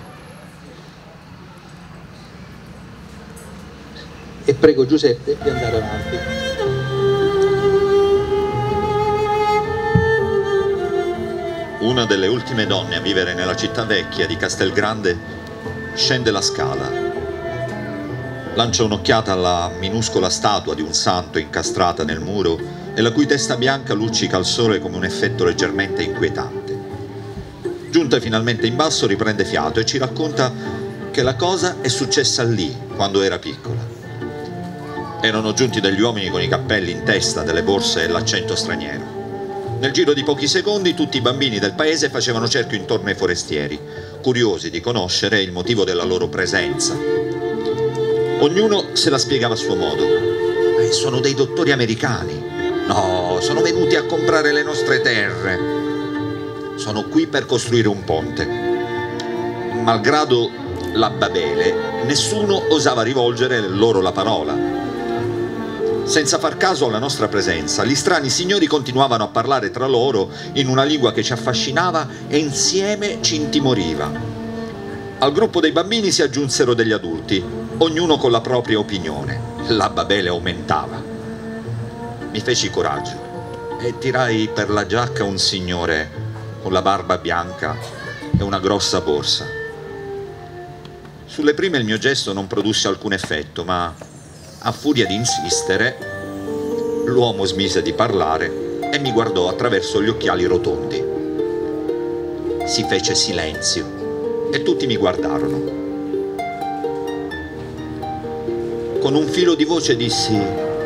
e prego Giuseppe di andare avanti. Una delle ultime donne a vivere nella città vecchia di Castelgrande scende la scala, lancia un'occhiata alla minuscola statua di un santo incastrata nel muro e la cui testa bianca luccica al sole come un effetto leggermente inquietante. Giunta finalmente in basso riprende fiato e ci racconta che la cosa è successa lì quando era piccola. Erano giunti degli uomini con i cappelli in testa, delle borse e l'accento straniero. Nel giro di pochi secondi tutti i bambini del paese facevano cerchio intorno ai forestieri, curiosi di conoscere il motivo della loro presenza. Ognuno se la spiegava a suo modo. Eh, sono dei dottori americani. No, sono venuti a comprare le nostre terre. Sono qui per costruire un ponte. Malgrado la Babele, nessuno osava rivolgere loro la parola. Senza far caso alla nostra presenza, gli strani signori continuavano a parlare tra loro in una lingua che ci affascinava e insieme ci intimoriva. Al gruppo dei bambini si aggiunsero degli adulti, ognuno con la propria opinione. La Babele aumentava. Mi feci coraggio e tirai per la giacca un signore con la barba bianca e una grossa borsa. Sulle prime il mio gesto non produsse alcun effetto, ma a furia di insistere, l'uomo smise di parlare e mi guardò attraverso gli occhiali rotondi. Si fece silenzio e tutti mi guardarono. Con un filo di voce dissi: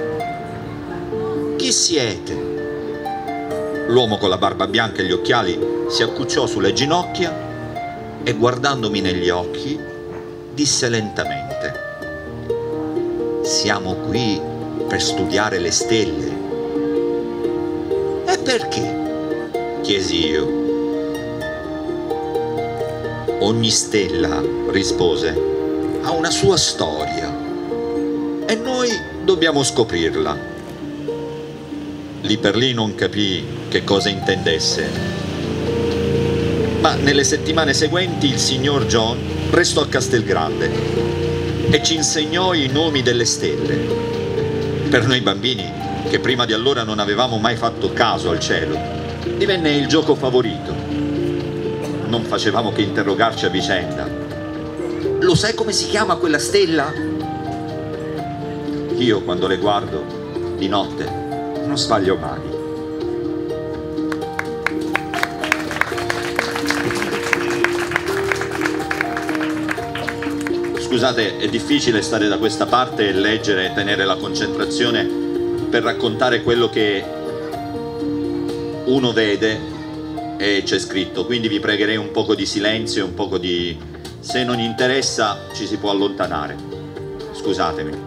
"Chi siete?" L'uomo con la barba bianca e gli occhiali si accucciò sulle ginocchia e guardandomi negli occhi disse lentamente: "Siamo qui per studiare le stelle." "E perché?" chiesi io. "Ogni stella", rispose, "ha una sua storia e noi dobbiamo scoprirla." Lì per lì non capii che cosa intendesse, ma nelle settimane seguenti il signor John restò a Castelgrande e ci insegnò i nomi delle stelle. Per noi bambini, che prima di allora non avevamo mai fatto caso al cielo, divenne il gioco favorito. Non facevamo che interrogarci a vicenda. "Lo sai come si chiama quella stella?" Io, quando le guardo, di notte, non sbaglio mai. Scusate, è difficile stare da questa parte e leggere e tenere la concentrazione per raccontare quello che uno vede e c'è scritto, quindi vi pregherei un poco di silenzio e un poco di... se non interessa ci si può allontanare, scusatemi.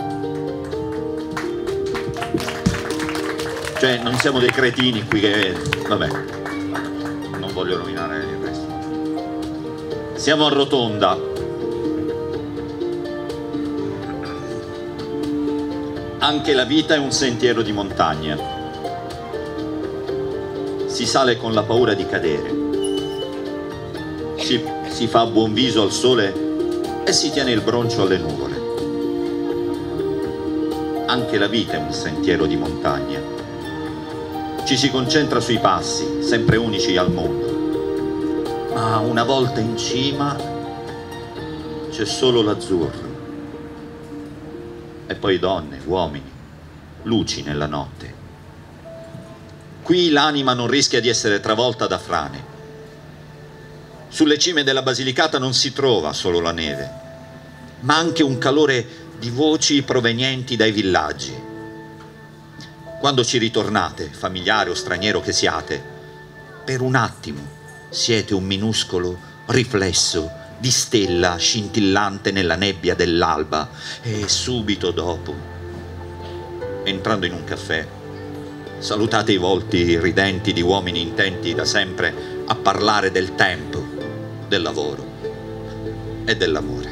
Cioè non siamo dei cretini qui che... vabbè, non voglio rovinare il resto. Siamo a Rotonda. Anche la vita è un sentiero di montagna. Si sale con la paura di cadere. Si, si fa buon viso al sole e si tiene il broncio alle nuvole. Anche la vita è un sentiero di montagna. Ci si concentra sui passi, sempre unici al mondo. Ma una volta in cima c'è solo l'azzurro. E poi donne, uomini, luci nella notte. Qui l'anima non rischia di essere travolta da frane. Sulle cime della Basilicata non si trova solo la neve, ma anche un calore di voci provenienti dai villaggi. Quando ci ritornate, familiare o straniero che siate, per un attimo siete un minuscolo riflesso di stella scintillante nella nebbia dell'alba e subito dopo, entrando in un caffè, salutate i volti ridenti di uomini intenti da sempre a parlare del tempo, del lavoro e dell'amore.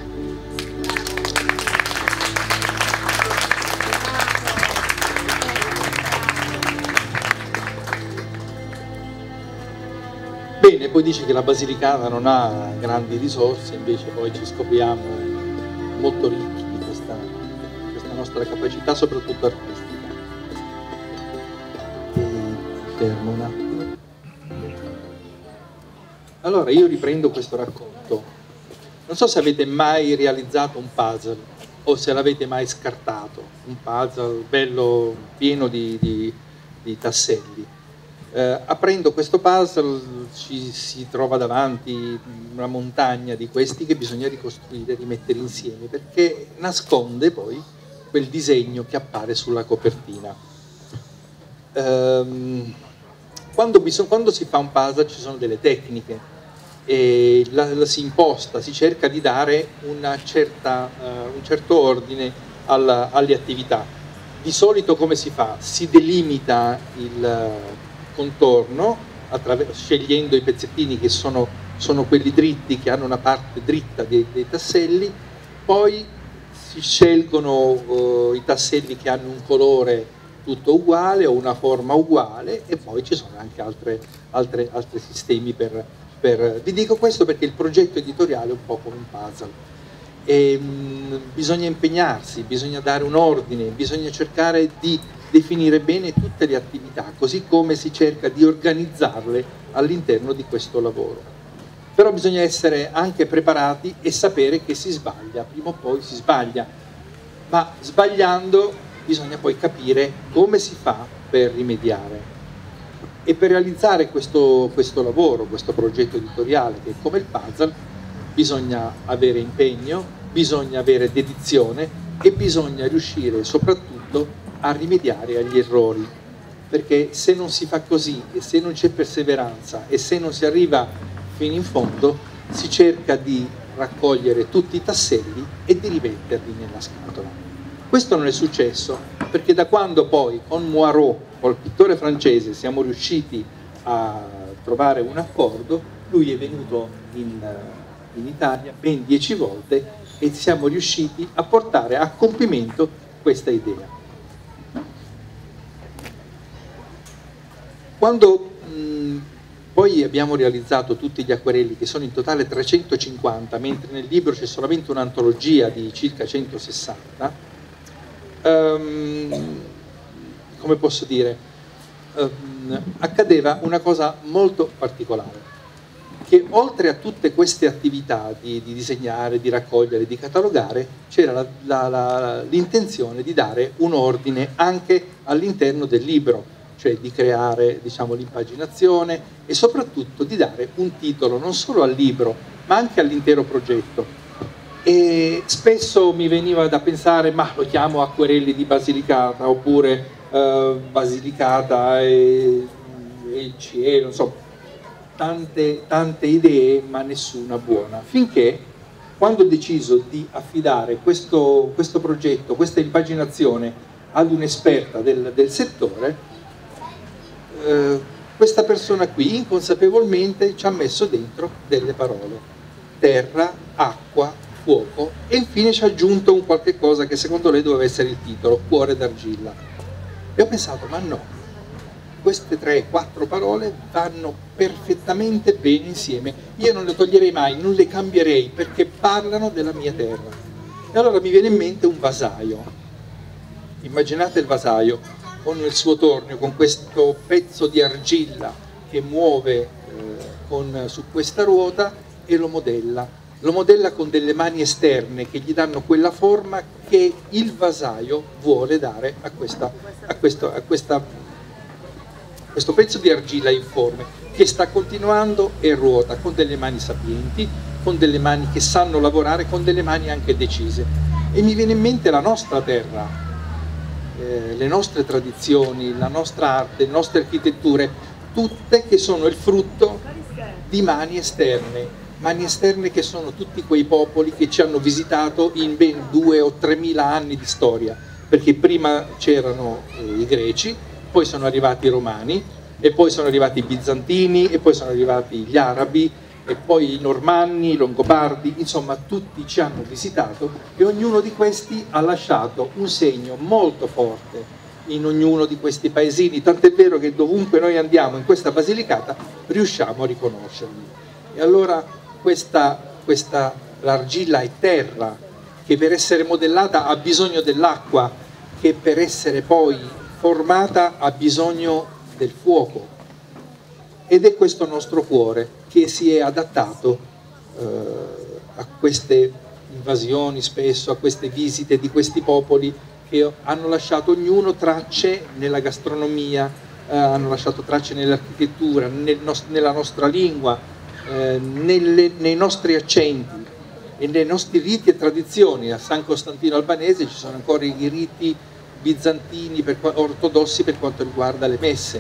Bene, poi dice che la Basilicata non ha grandi risorse, invece poi ci scopriamo molto ricchi di questa, questa nostra capacità, soprattutto artistica. E fermo un attimo. Allora, io riprendo questo racconto. Non so se avete mai realizzato un puzzle o se l'avete mai scartato, un puzzle bello pieno di, di, di tasselli. Eh, aprendo questo puzzle ci si trova davanti una montagna di questi che bisogna ricostruire, rimettere insieme, perché nasconde poi quel disegno che appare sulla copertina. Ehm, quando, bisog- quando si fa un puzzle ci sono delle tecniche e la, la si imposta, si cerca di dare una certa, uh, un certo ordine alla, alle attività. Di solito come si fa? Si delimita il contorno scegliendo i pezzettini che sono, sono quelli dritti, che hanno una parte dritta dei, dei tasselli, poi si scelgono uh, i tasselli che hanno un colore tutto uguale o una forma uguale, e poi ci sono anche altre, altre, altri sistemi per, per... Vi dico questo perché il progetto editoriale è un po' come un puzzle. E, mh, bisogna impegnarsi, bisogna dare un ordine, bisogna cercare di definire bene tutte le attività, così come si cerca di organizzarle all'interno di questo lavoro. Però bisogna essere anche preparati e sapere che si sbaglia, prima o poi si sbaglia, ma sbagliando bisogna poi capire come si fa per rimediare. E per realizzare questo, questo lavoro, questo progetto editoriale che è come il puzzle, bisogna avere impegno, bisogna avere dedizione e bisogna riuscire soprattutto a rimediare agli errori, perché se non si fa così e se non c'è perseveranza e se non si arriva fino in fondo, si cerca di raccogliere tutti i tasselli e di rimetterli nella scatola. Questo non è successo perché da quando poi con Moirot, col pittore francese, siamo riusciti a trovare un accordo, lui è venuto in, in Italia ben dieci volte e siamo riusciti a portare a compimento questa idea. Quando mh, poi abbiamo realizzato tutti gli acquerelli, che sono in totale trecentocinquanta, mentre nel libro c'è solamente un'antologia di circa centosessanta, um, come posso dire, um, accadeva una cosa molto particolare, che oltre a tutte queste attività di, di disegnare, di raccogliere, di catalogare, c'era l'intenzione di dare un ordine anche all'interno del libro, cioè di creare, diciamo, l'impaginazione e soprattutto di dare un titolo non solo al libro ma anche all'intero progetto. E spesso mi veniva da pensare, ma lo chiamo Acquerelli di Basilicata oppure eh, Basilicata e, e il cielo, insomma. tante, tante idee ma nessuna buona, finché quando ho deciso di affidare questo, questo progetto, questa impaginazione ad un'esperta del, del settore, eh, questa persona qui inconsapevolmente ci ha messo dentro delle parole: terra, acqua, fuoco, e infine ci ha aggiunto un qualche cosa che secondo lei doveva essere il titolo, cuore d'argilla. E ho pensato, ma no, queste tre, quattro parole vanno perfettamente bene insieme, io non le toglierei mai, non le cambierei, perché parlano della mia terra. E allora mi viene in mente un vasaio. Immaginate il vasaio con il suo tornio, con questo pezzo di argilla che muove eh, con, su questa ruota, e lo modella. Lo modella con delle mani esterne che gli danno quella forma che il vasaio vuole dare a, questa, a, questo, a questa, questo pezzo di argilla informe, che sta continuando e ruota con delle mani sapienti, con delle mani che sanno lavorare, con delle mani anche decise. E mi viene in mente la nostra terra, eh, le nostre tradizioni, la nostra arte, le nostre architetture, tutte che sono il frutto di mani esterne. Mani esterne che sono tutti quei popoli che ci hanno visitato in ben due o tremila anni di storia, perché prima c'erano eh, i greci, poi sono arrivati i romani, e poi sono arrivati i bizantini, e poi sono arrivati gli arabi, e poi i normanni, i longobardi, insomma tutti ci hanno visitato, e ognuno di questi ha lasciato un segno molto forte in ognuno di questi paesini, tant'è vero che dovunque noi andiamo in questa Basilicata riusciamo a riconoscerli. E allora Questa, questa l'argilla è terra, che per essere modellata ha bisogno dell'acqua, che per essere poi formata ha bisogno del fuoco. Ed è questo nostro cuore che si è adattato eh, a queste invasioni spesso, a queste visite di questi popoli che hanno lasciato ognuno tracce nella gastronomia, eh, hanno lasciato tracce nell'architettura, nel nos- nella nostra lingua, Eh, nelle, nei nostri accenti e nei nostri riti e tradizioni. A San Costantino Albanese ci sono ancora i riti bizantini per, ortodossi per quanto riguarda le messe.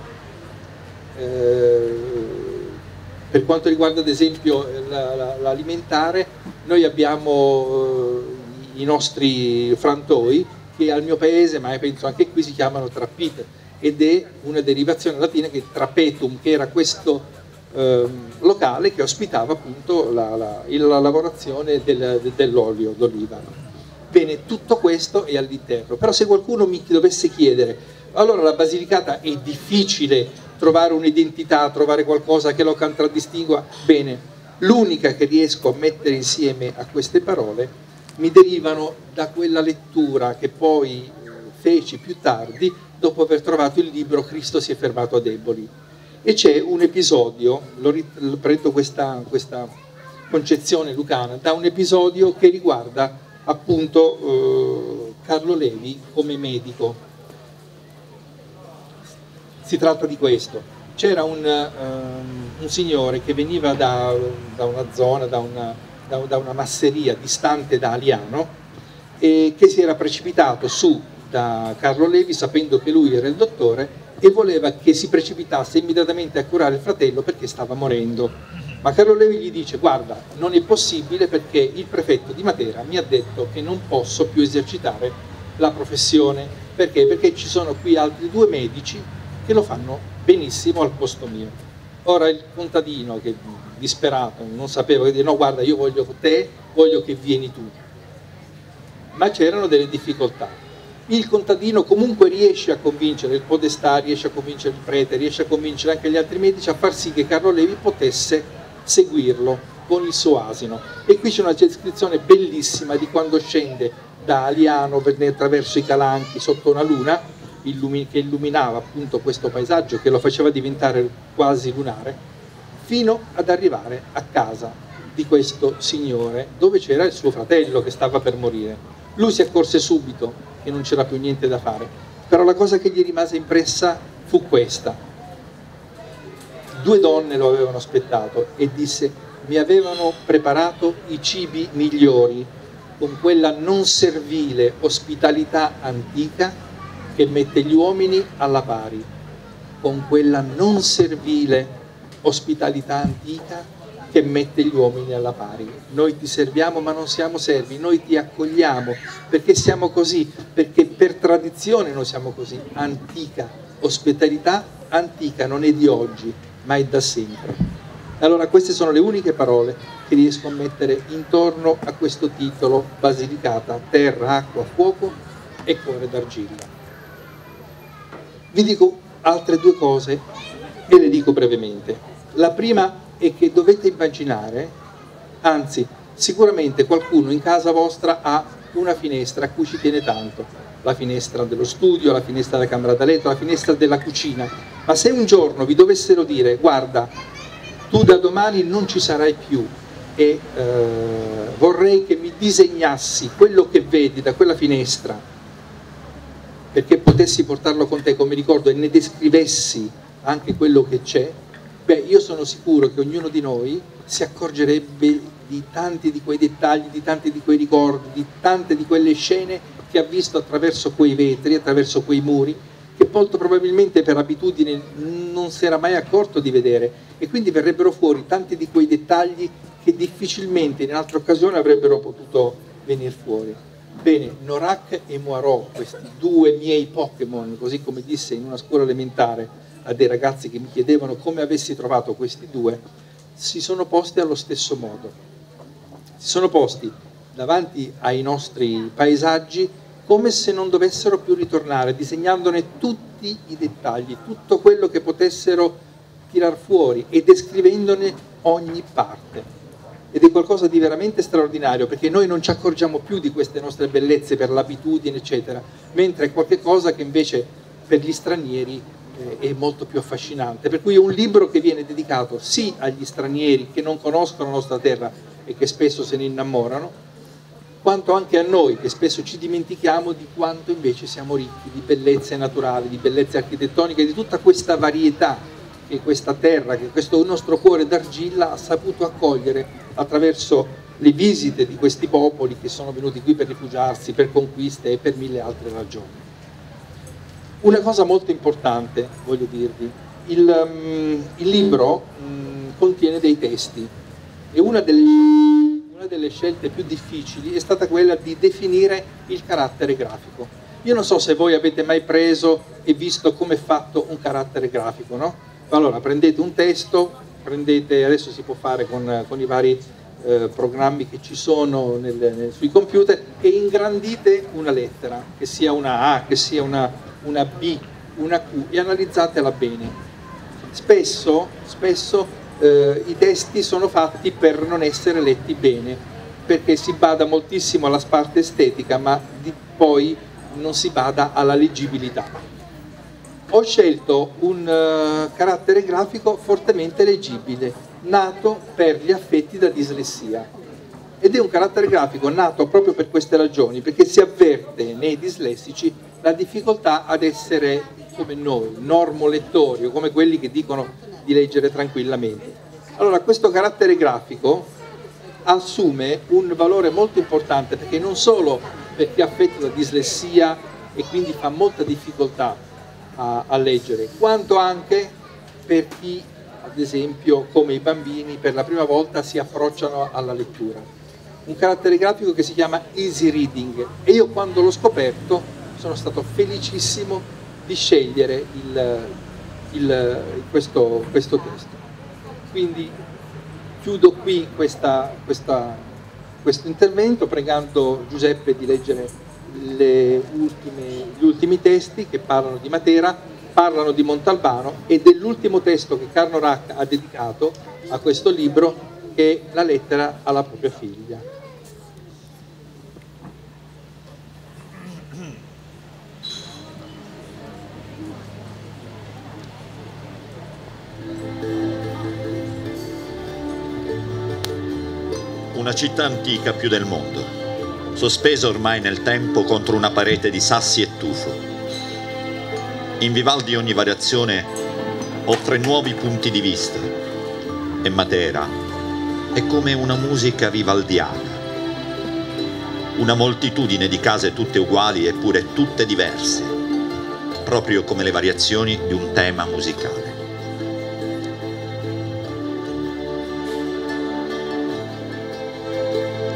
Eh, per quanto riguarda ad esempio l'alimentare, noi abbiamo eh, i nostri frantoi che al mio paese, ma penso anche qui, si chiamano trappite, ed è una derivazione latina che è trapetum, che era questo Eh, locale che ospitava appunto la, la, la lavorazione del, dell'olio d'oliva. Bene, tutto questo è all'interno, però se qualcuno mi dovesse chiedere, allora la Basilicata è difficile trovare un'identità, trovare qualcosa che lo contraddistingua, bene, l'unica che riesco a mettere insieme a queste parole mi derivano da quella lettura che poi feci più tardi, dopo aver trovato il libro Cristo si è fermato a deboli. E c'è un episodio, lo prendo questa, questa concezione lucana, da un episodio che riguarda appunto eh, Carlo Levi come medico. Si tratta di questo: c'era un, um, un signore che veniva da, da una zona, da una, da, da una masseria distante da Aliano, e che si era precipitato su da Carlo Levi sapendo che lui era il dottore, e voleva che si precipitasse immediatamente a curare il fratello perché stava morendo. Ma Carlo Levi gli dice: guarda, non è possibile perché il prefetto di Matera mi ha detto che non posso più esercitare la professione. Perché? Perché ci sono qui altri due medici che lo fanno benissimo al posto mio. Ora il contadino, che disperato, non sapeva, che dire: no, guarda, io voglio te, voglio che vieni tu. Ma c'erano delle difficoltà. Il contadino comunque riesce a convincere il podestà, riesce a convincere il prete, riesce a convincere anche gli altri medici a far sì che Carlo Levi potesse seguirlo con il suo asino. E qui c'è una descrizione bellissima di quando scende da Aliano attraverso i calanchi sotto una luna illumi- che illuminava appunto questo paesaggio, che lo faceva diventare quasi lunare, fino ad arrivare a casa di questo signore dove c'era il suo fratello che stava per morire. Lui si accorse subito che non c'era più niente da fare, però la cosa che gli rimase impressa fu questa: due donne lo avevano aspettato e disse: mi avevano preparato i cibi migliori con quella non servile ospitalità antica che mette gli uomini alla pari, con quella non servile ospitalità antica che mette gli uomini alla pari. Noi ti serviamo ma non siamo servi, noi ti accogliamo perché siamo così, perché per tradizione noi siamo così. Antica ospitalità, antica non è di oggi ma è da sempre. Allora queste sono le uniche parole che riesco a mettere intorno a questo titolo: Basilicata, terra, acqua, fuoco e cuore d'argilla. Vi dico altre due cose e le dico brevemente. La prima è che dovete immaginare, anzi sicuramente qualcuno in casa vostra ha una finestra a cui ci tiene tanto, la finestra dello studio, la finestra della camera da letto, la finestra della cucina, ma se un giorno vi dovessero dire guarda, tu da domani non ci sarai più e eh, vorrei che mi disegnassi quello che vedi da quella finestra perché potessi portarlo con te come ricordo e ne descrivessi anche quello che c'è, beh, io sono sicuro che ognuno di noi si accorgerebbe di tanti di quei dettagli, di tanti di quei ricordi, di tante di quelle scene che ha visto attraverso quei vetri, attraverso quei muri, che molto probabilmente per abitudine non si era mai accorto di vedere, e quindi verrebbero fuori tanti di quei dettagli che difficilmente in altre occasioni avrebbero potuto venire fuori. Bene, Norak e Moirò, questi due miei Pokémon, così come disse in una scuola elementare a dei ragazzi che mi chiedevano come avessi trovato questi due, si sono posti allo stesso modo. Si sono posti davanti ai nostri paesaggi come se non dovessero più ritornare, disegnandone tutti i dettagli, tutto quello che potessero tirar fuori e descrivendone ogni parte. Ed è qualcosa di veramente straordinario, perché noi non ci accorgiamo più di queste nostre bellezze per l'abitudine, eccetera, mentre è qualcosa che invece per gli stranieri è molto più affascinante. Per cui è un libro che viene dedicato sì agli stranieri che non conoscono la nostra terra e che spesso se ne innamorano, quanto anche a noi che spesso ci dimentichiamo di quanto invece siamo ricchi di bellezze naturali, di bellezze architettoniche, di tutta questa varietà che questa terra, che questo nostro cuore d'argilla ha saputo accogliere attraverso le visite di questi popoli che sono venuti qui per rifugiarsi, per conquiste e per mille altre ragioni. Una cosa molto importante, voglio dirvi, il, um, il libro um, contiene dei testi e una delle, una delle scelte più difficili è stata quella di definire il carattere grafico. Io non so se voi avete mai preso e visto come è fatto un carattere grafico, no? Allora prendete un testo, prendete, adesso si può fare con, con i vari eh, programmi che ci sono nel, nel, sui computer, e ingrandite una lettera, che sia una A, che sia una, una B, una Q, e analizzatela bene. Spesso, spesso eh, i testi sono fatti per non essere letti bene, perché si bada moltissimo alla parte estetica, ma di, poi non si bada alla leggibilità. Ho scelto un uh, carattere grafico fortemente leggibile, nato per gli affetti da dislessia. Ed è un carattere grafico nato proprio per queste ragioni, perché si avverte nei dislessici la difficoltà ad essere come noi, normolettori, o come quelli che dicono di leggere tranquillamente. Allora, questo carattere grafico assume un valore molto importante, perché non solo per chi è affetto da dislessia e quindi fa molta difficoltà A, a leggere, quanto anche per chi, ad esempio, come i bambini, per la prima volta si approcciano alla lettura. Un carattere grafico che si chiama easy reading, e io quando l'ho scoperto sono stato felicissimo di scegliere il, il, questo, questo testo. Quindi chiudo qui questa, questa, questo intervento pregando Giuseppe di leggere Le ultime, gli ultimi testi che parlano di Matera, parlano di Montalbano e dell'ultimo testo che Carlo Rack ha dedicato a questo libro, che è la lettera alla propria figlia. Una città antica più del mondo, sospesa ormai nel tempo contro una parete di sassi e tufo. In Vivaldi ogni variazione offre nuovi punti di vista, e Matera è come una musica vivaldiana. Una moltitudine di case tutte uguali eppure tutte diverse, proprio come le variazioni di un tema musicale.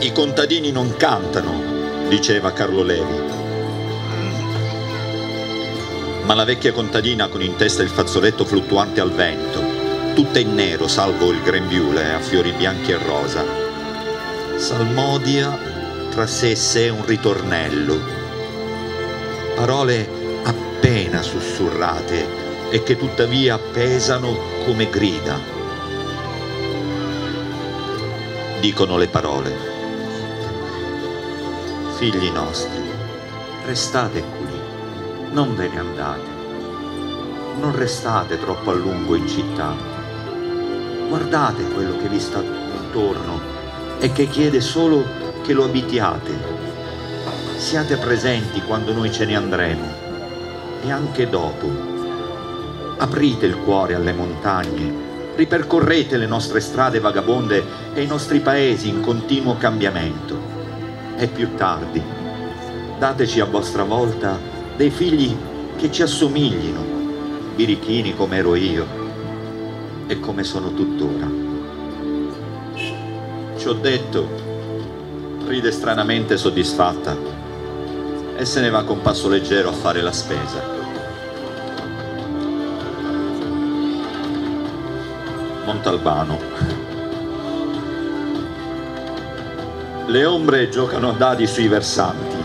I contadini non cantano, diceva Carlo Levi. Ma la vecchia contadina con in testa il fazzoletto fluttuante al vento, tutta in nero salvo il grembiule a fiori bianchi e rosa, salmodia tra sé e sé un ritornello, parole appena sussurrate e che tuttavia pesano come grida. Dicono le parole: figli nostri, restate qui, non ve ne andate, non restate troppo a lungo in città, guardate quello che vi sta attorno e che chiede solo che lo abitiate, siate presenti quando noi ce ne andremo e anche dopo. Aprite il cuore alle montagne, ripercorrete le nostre strade vagabonde e i nostri paesi in continuo cambiamento. E più tardi, dateci a vostra volta dei figli che ci assomiglino, birichini come ero io e come sono tuttora. Ci ho detto, ride stranamente soddisfatta e se ne va con passo leggero a fare la spesa. Montalbano. Le ombre giocano a dadi sui versanti.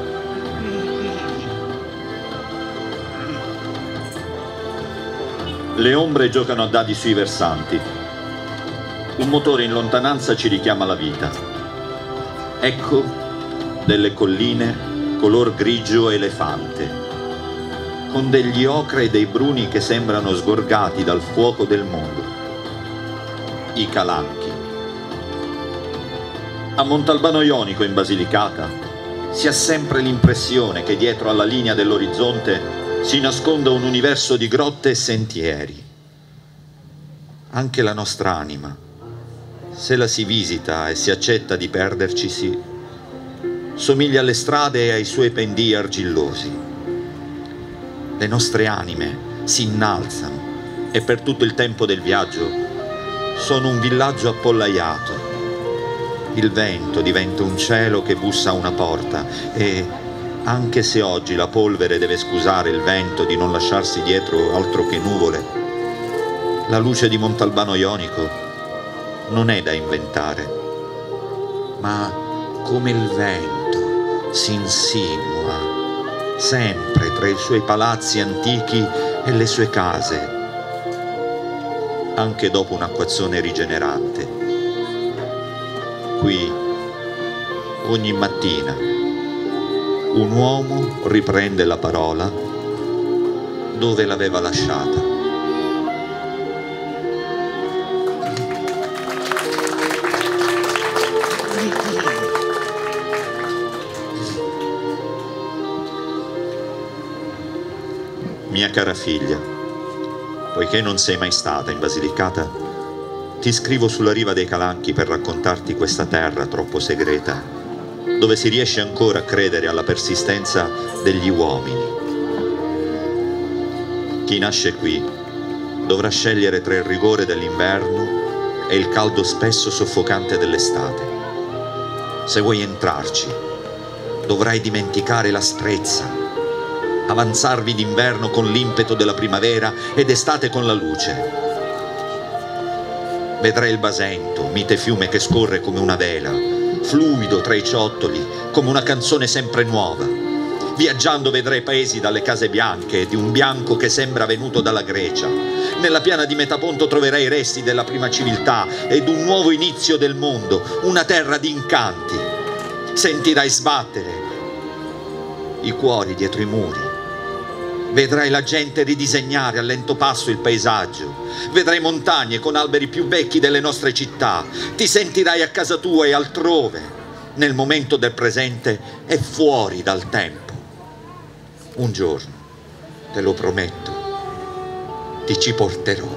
Le ombre giocano a dadi sui versanti. Un motore in lontananza ci richiama la vita. Ecco delle colline color grigio elefante, con degli ocra e dei bruni che sembrano sgorgati dal fuoco del mondo. I Calanchi. A Montalbano Ionico in Basilicata si ha sempre l'impressione che dietro alla linea dell'orizzonte si nasconda un universo di grotte e sentieri. Anche la nostra anima, se la si visita e si accetta di perdercisi, somiglia alle strade e ai suoi pendii argillosi. Le nostre anime si innalzano e per tutto il tempo del viaggio sono un villaggio appollaiato. Il vento diventa un cielo che bussa a una porta e, anche se oggi la polvere deve scusare il vento di non lasciarsi dietro altro che nuvole, la luce di Montalbano Ionico non è da inventare, ma come il vento si insinua sempre tra i suoi palazzi antichi e le sue case, anche dopo un'acquazzone rigenerante. Qui, ogni mattina, un uomo riprende la parola dove l'aveva lasciata. Mia cara figlia, poiché non sei mai stata in Basilicata, ti scrivo sulla riva dei Calanchi per raccontarti questa terra troppo segreta, dove si riesce ancora a credere alla persistenza degli uomini. Chi nasce qui dovrà scegliere tra il rigore dell'inverno e il caldo spesso soffocante dell'estate. Se vuoi entrarci, dovrai dimenticare l'asprezza, avanzarvi d'inverno con l'impeto della primavera ed estate con la luce. Vedrai il Basento, mite fiume che scorre come una vela, fluido tra i ciottoli, come una canzone sempre nuova. Viaggiando vedrai paesi dalle case bianche, di un bianco che sembra venuto dalla Grecia. Nella piana di Metaponto troverai i resti della prima civiltà ed un nuovo inizio del mondo, una terra di incanti. Sentirai sbattere i cuori dietro i muri. Vedrai la gente ridisegnare a lento passo il paesaggio. Vedrai montagne con alberi più vecchi delle nostre città. Ti sentirai a casa tua e altrove, nel momento del presente e fuori dal tempo. Un giorno, te lo prometto, ti ci porterò.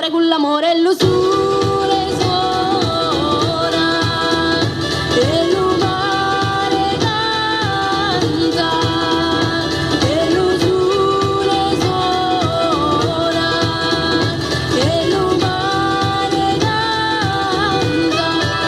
l'amore, con l'amore e lo sole suona e lo mare canta e lo sole suona e lo mare canta.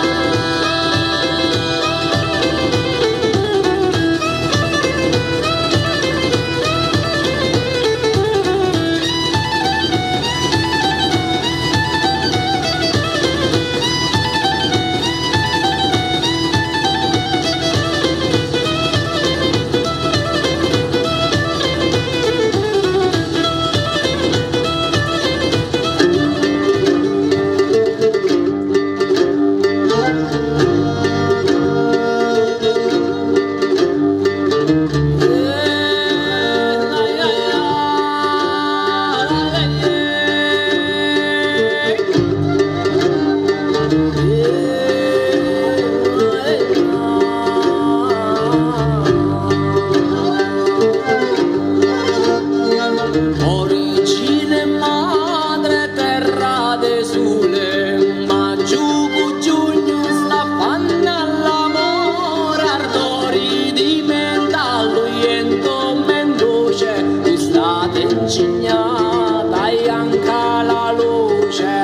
Origine madre terra de sole, ma giù giugno sta fanna l'amore, ardori di mentallo iento mendoce, tu state ingignata e anche la luce.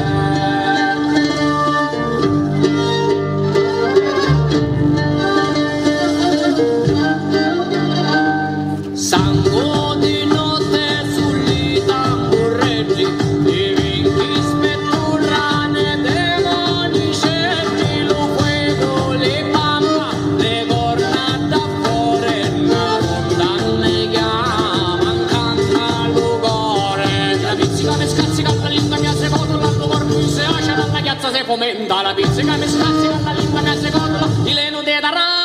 Sangue di notte sugli tamburelli, i vinchi spetturrane, demoni certi, lo fuego, le pampa, le corna da fuori, la ronda ne chiama, canta lo cuore. La pizzica mi scazzica la lingua mia secondo, l'altro corpo in se ascia, la piazza se fomenta, la pizzica mi scazzica la lingua mia secondo, il leno de darà.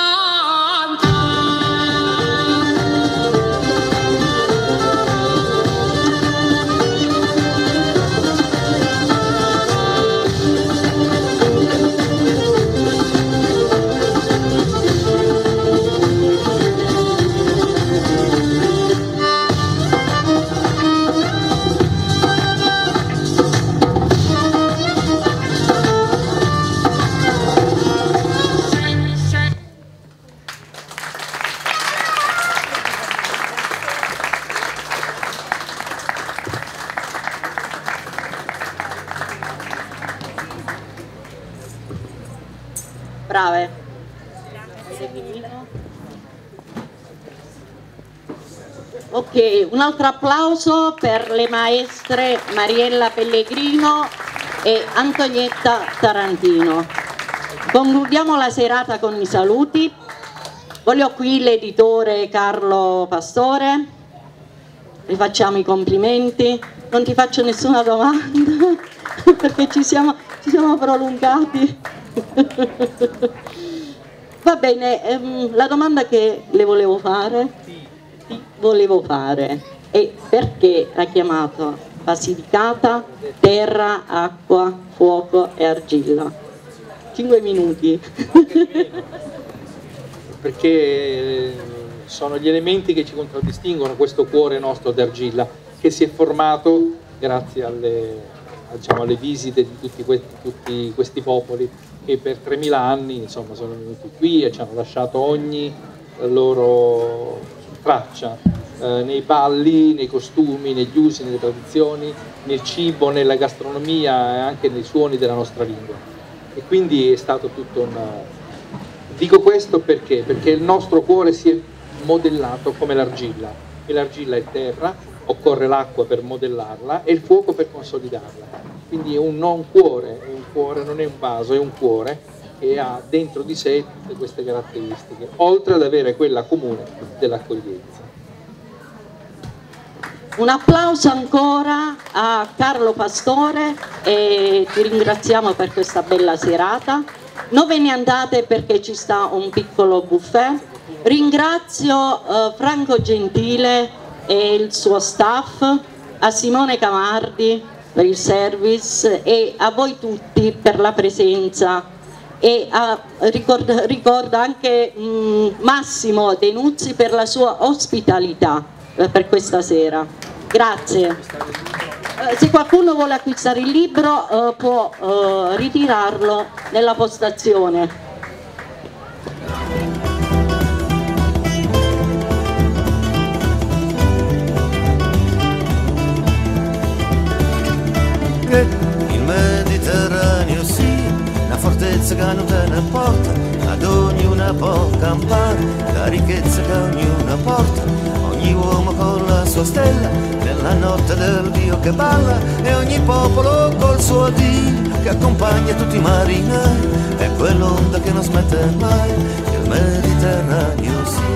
Brave. Ok, un altro applauso per le maestre Mariella Pellegrino e Antonietta Tarantino. Concludiamo la serata con i saluti. Voglio qui l'editore Carlo Pastore, vi facciamo i complimenti, non ti faccio nessuna domanda perché ci siamo, ci siamo prolungati. Va bene, ehm, la domanda che le volevo fare, ti volevo fare, è perché ha chiamato Basilicata terra, acqua, fuoco e argilla? Cinque minuti. Perché sono gli elementi che ci contraddistinguono questo cuore nostro d'argilla, che si è formato grazie alle, diciamo, alle visite di tutti questi, tutti questi popoli che per tremila anni insomma, sono venuti qui e ci hanno lasciato ogni loro traccia eh, nei balli, nei costumi, negli usi, nelle tradizioni, nel cibo, nella gastronomia e anche nei suoni della nostra lingua. E quindi è stato tutto un... Dico questo perché? Perché il nostro cuore si è modellato come l'argilla, e l'argilla è terra, occorre l'acqua per modellarla e il fuoco per consolidarla. Quindi è un non cuore, è un cuore, non è un vaso, è un cuore che ha dentro di sé tutte queste caratteristiche, oltre ad avere quella comune dell'accoglienza. Un applauso ancora a Carlo Pastore e ti ringraziamo per questa bella serata. Non ve ne andate perché ci sta un piccolo buffet. Ringrazio uh, Franco Gentile e il suo staff, a Simone Camardi per il service e a voi tutti per la presenza, e a, ricorda, ricorda anche mh, Massimo Denuzzi per la sua ospitalità eh, per questa sera. Grazie. Eh, se qualcuno vuole acquistare il libro eh, può eh, ritirarlo nella postazione. Il Mediterraneo sì, una fortezza che non te ne porta, ad ognuna può campare, la ricchezza che ognuna porta, ogni uomo con la sua stella, nella notte del Dio che balla, e ogni popolo col suo Dio che accompagna tutti i marinai, è quell'onda che non smette mai, il Mediterraneo sì.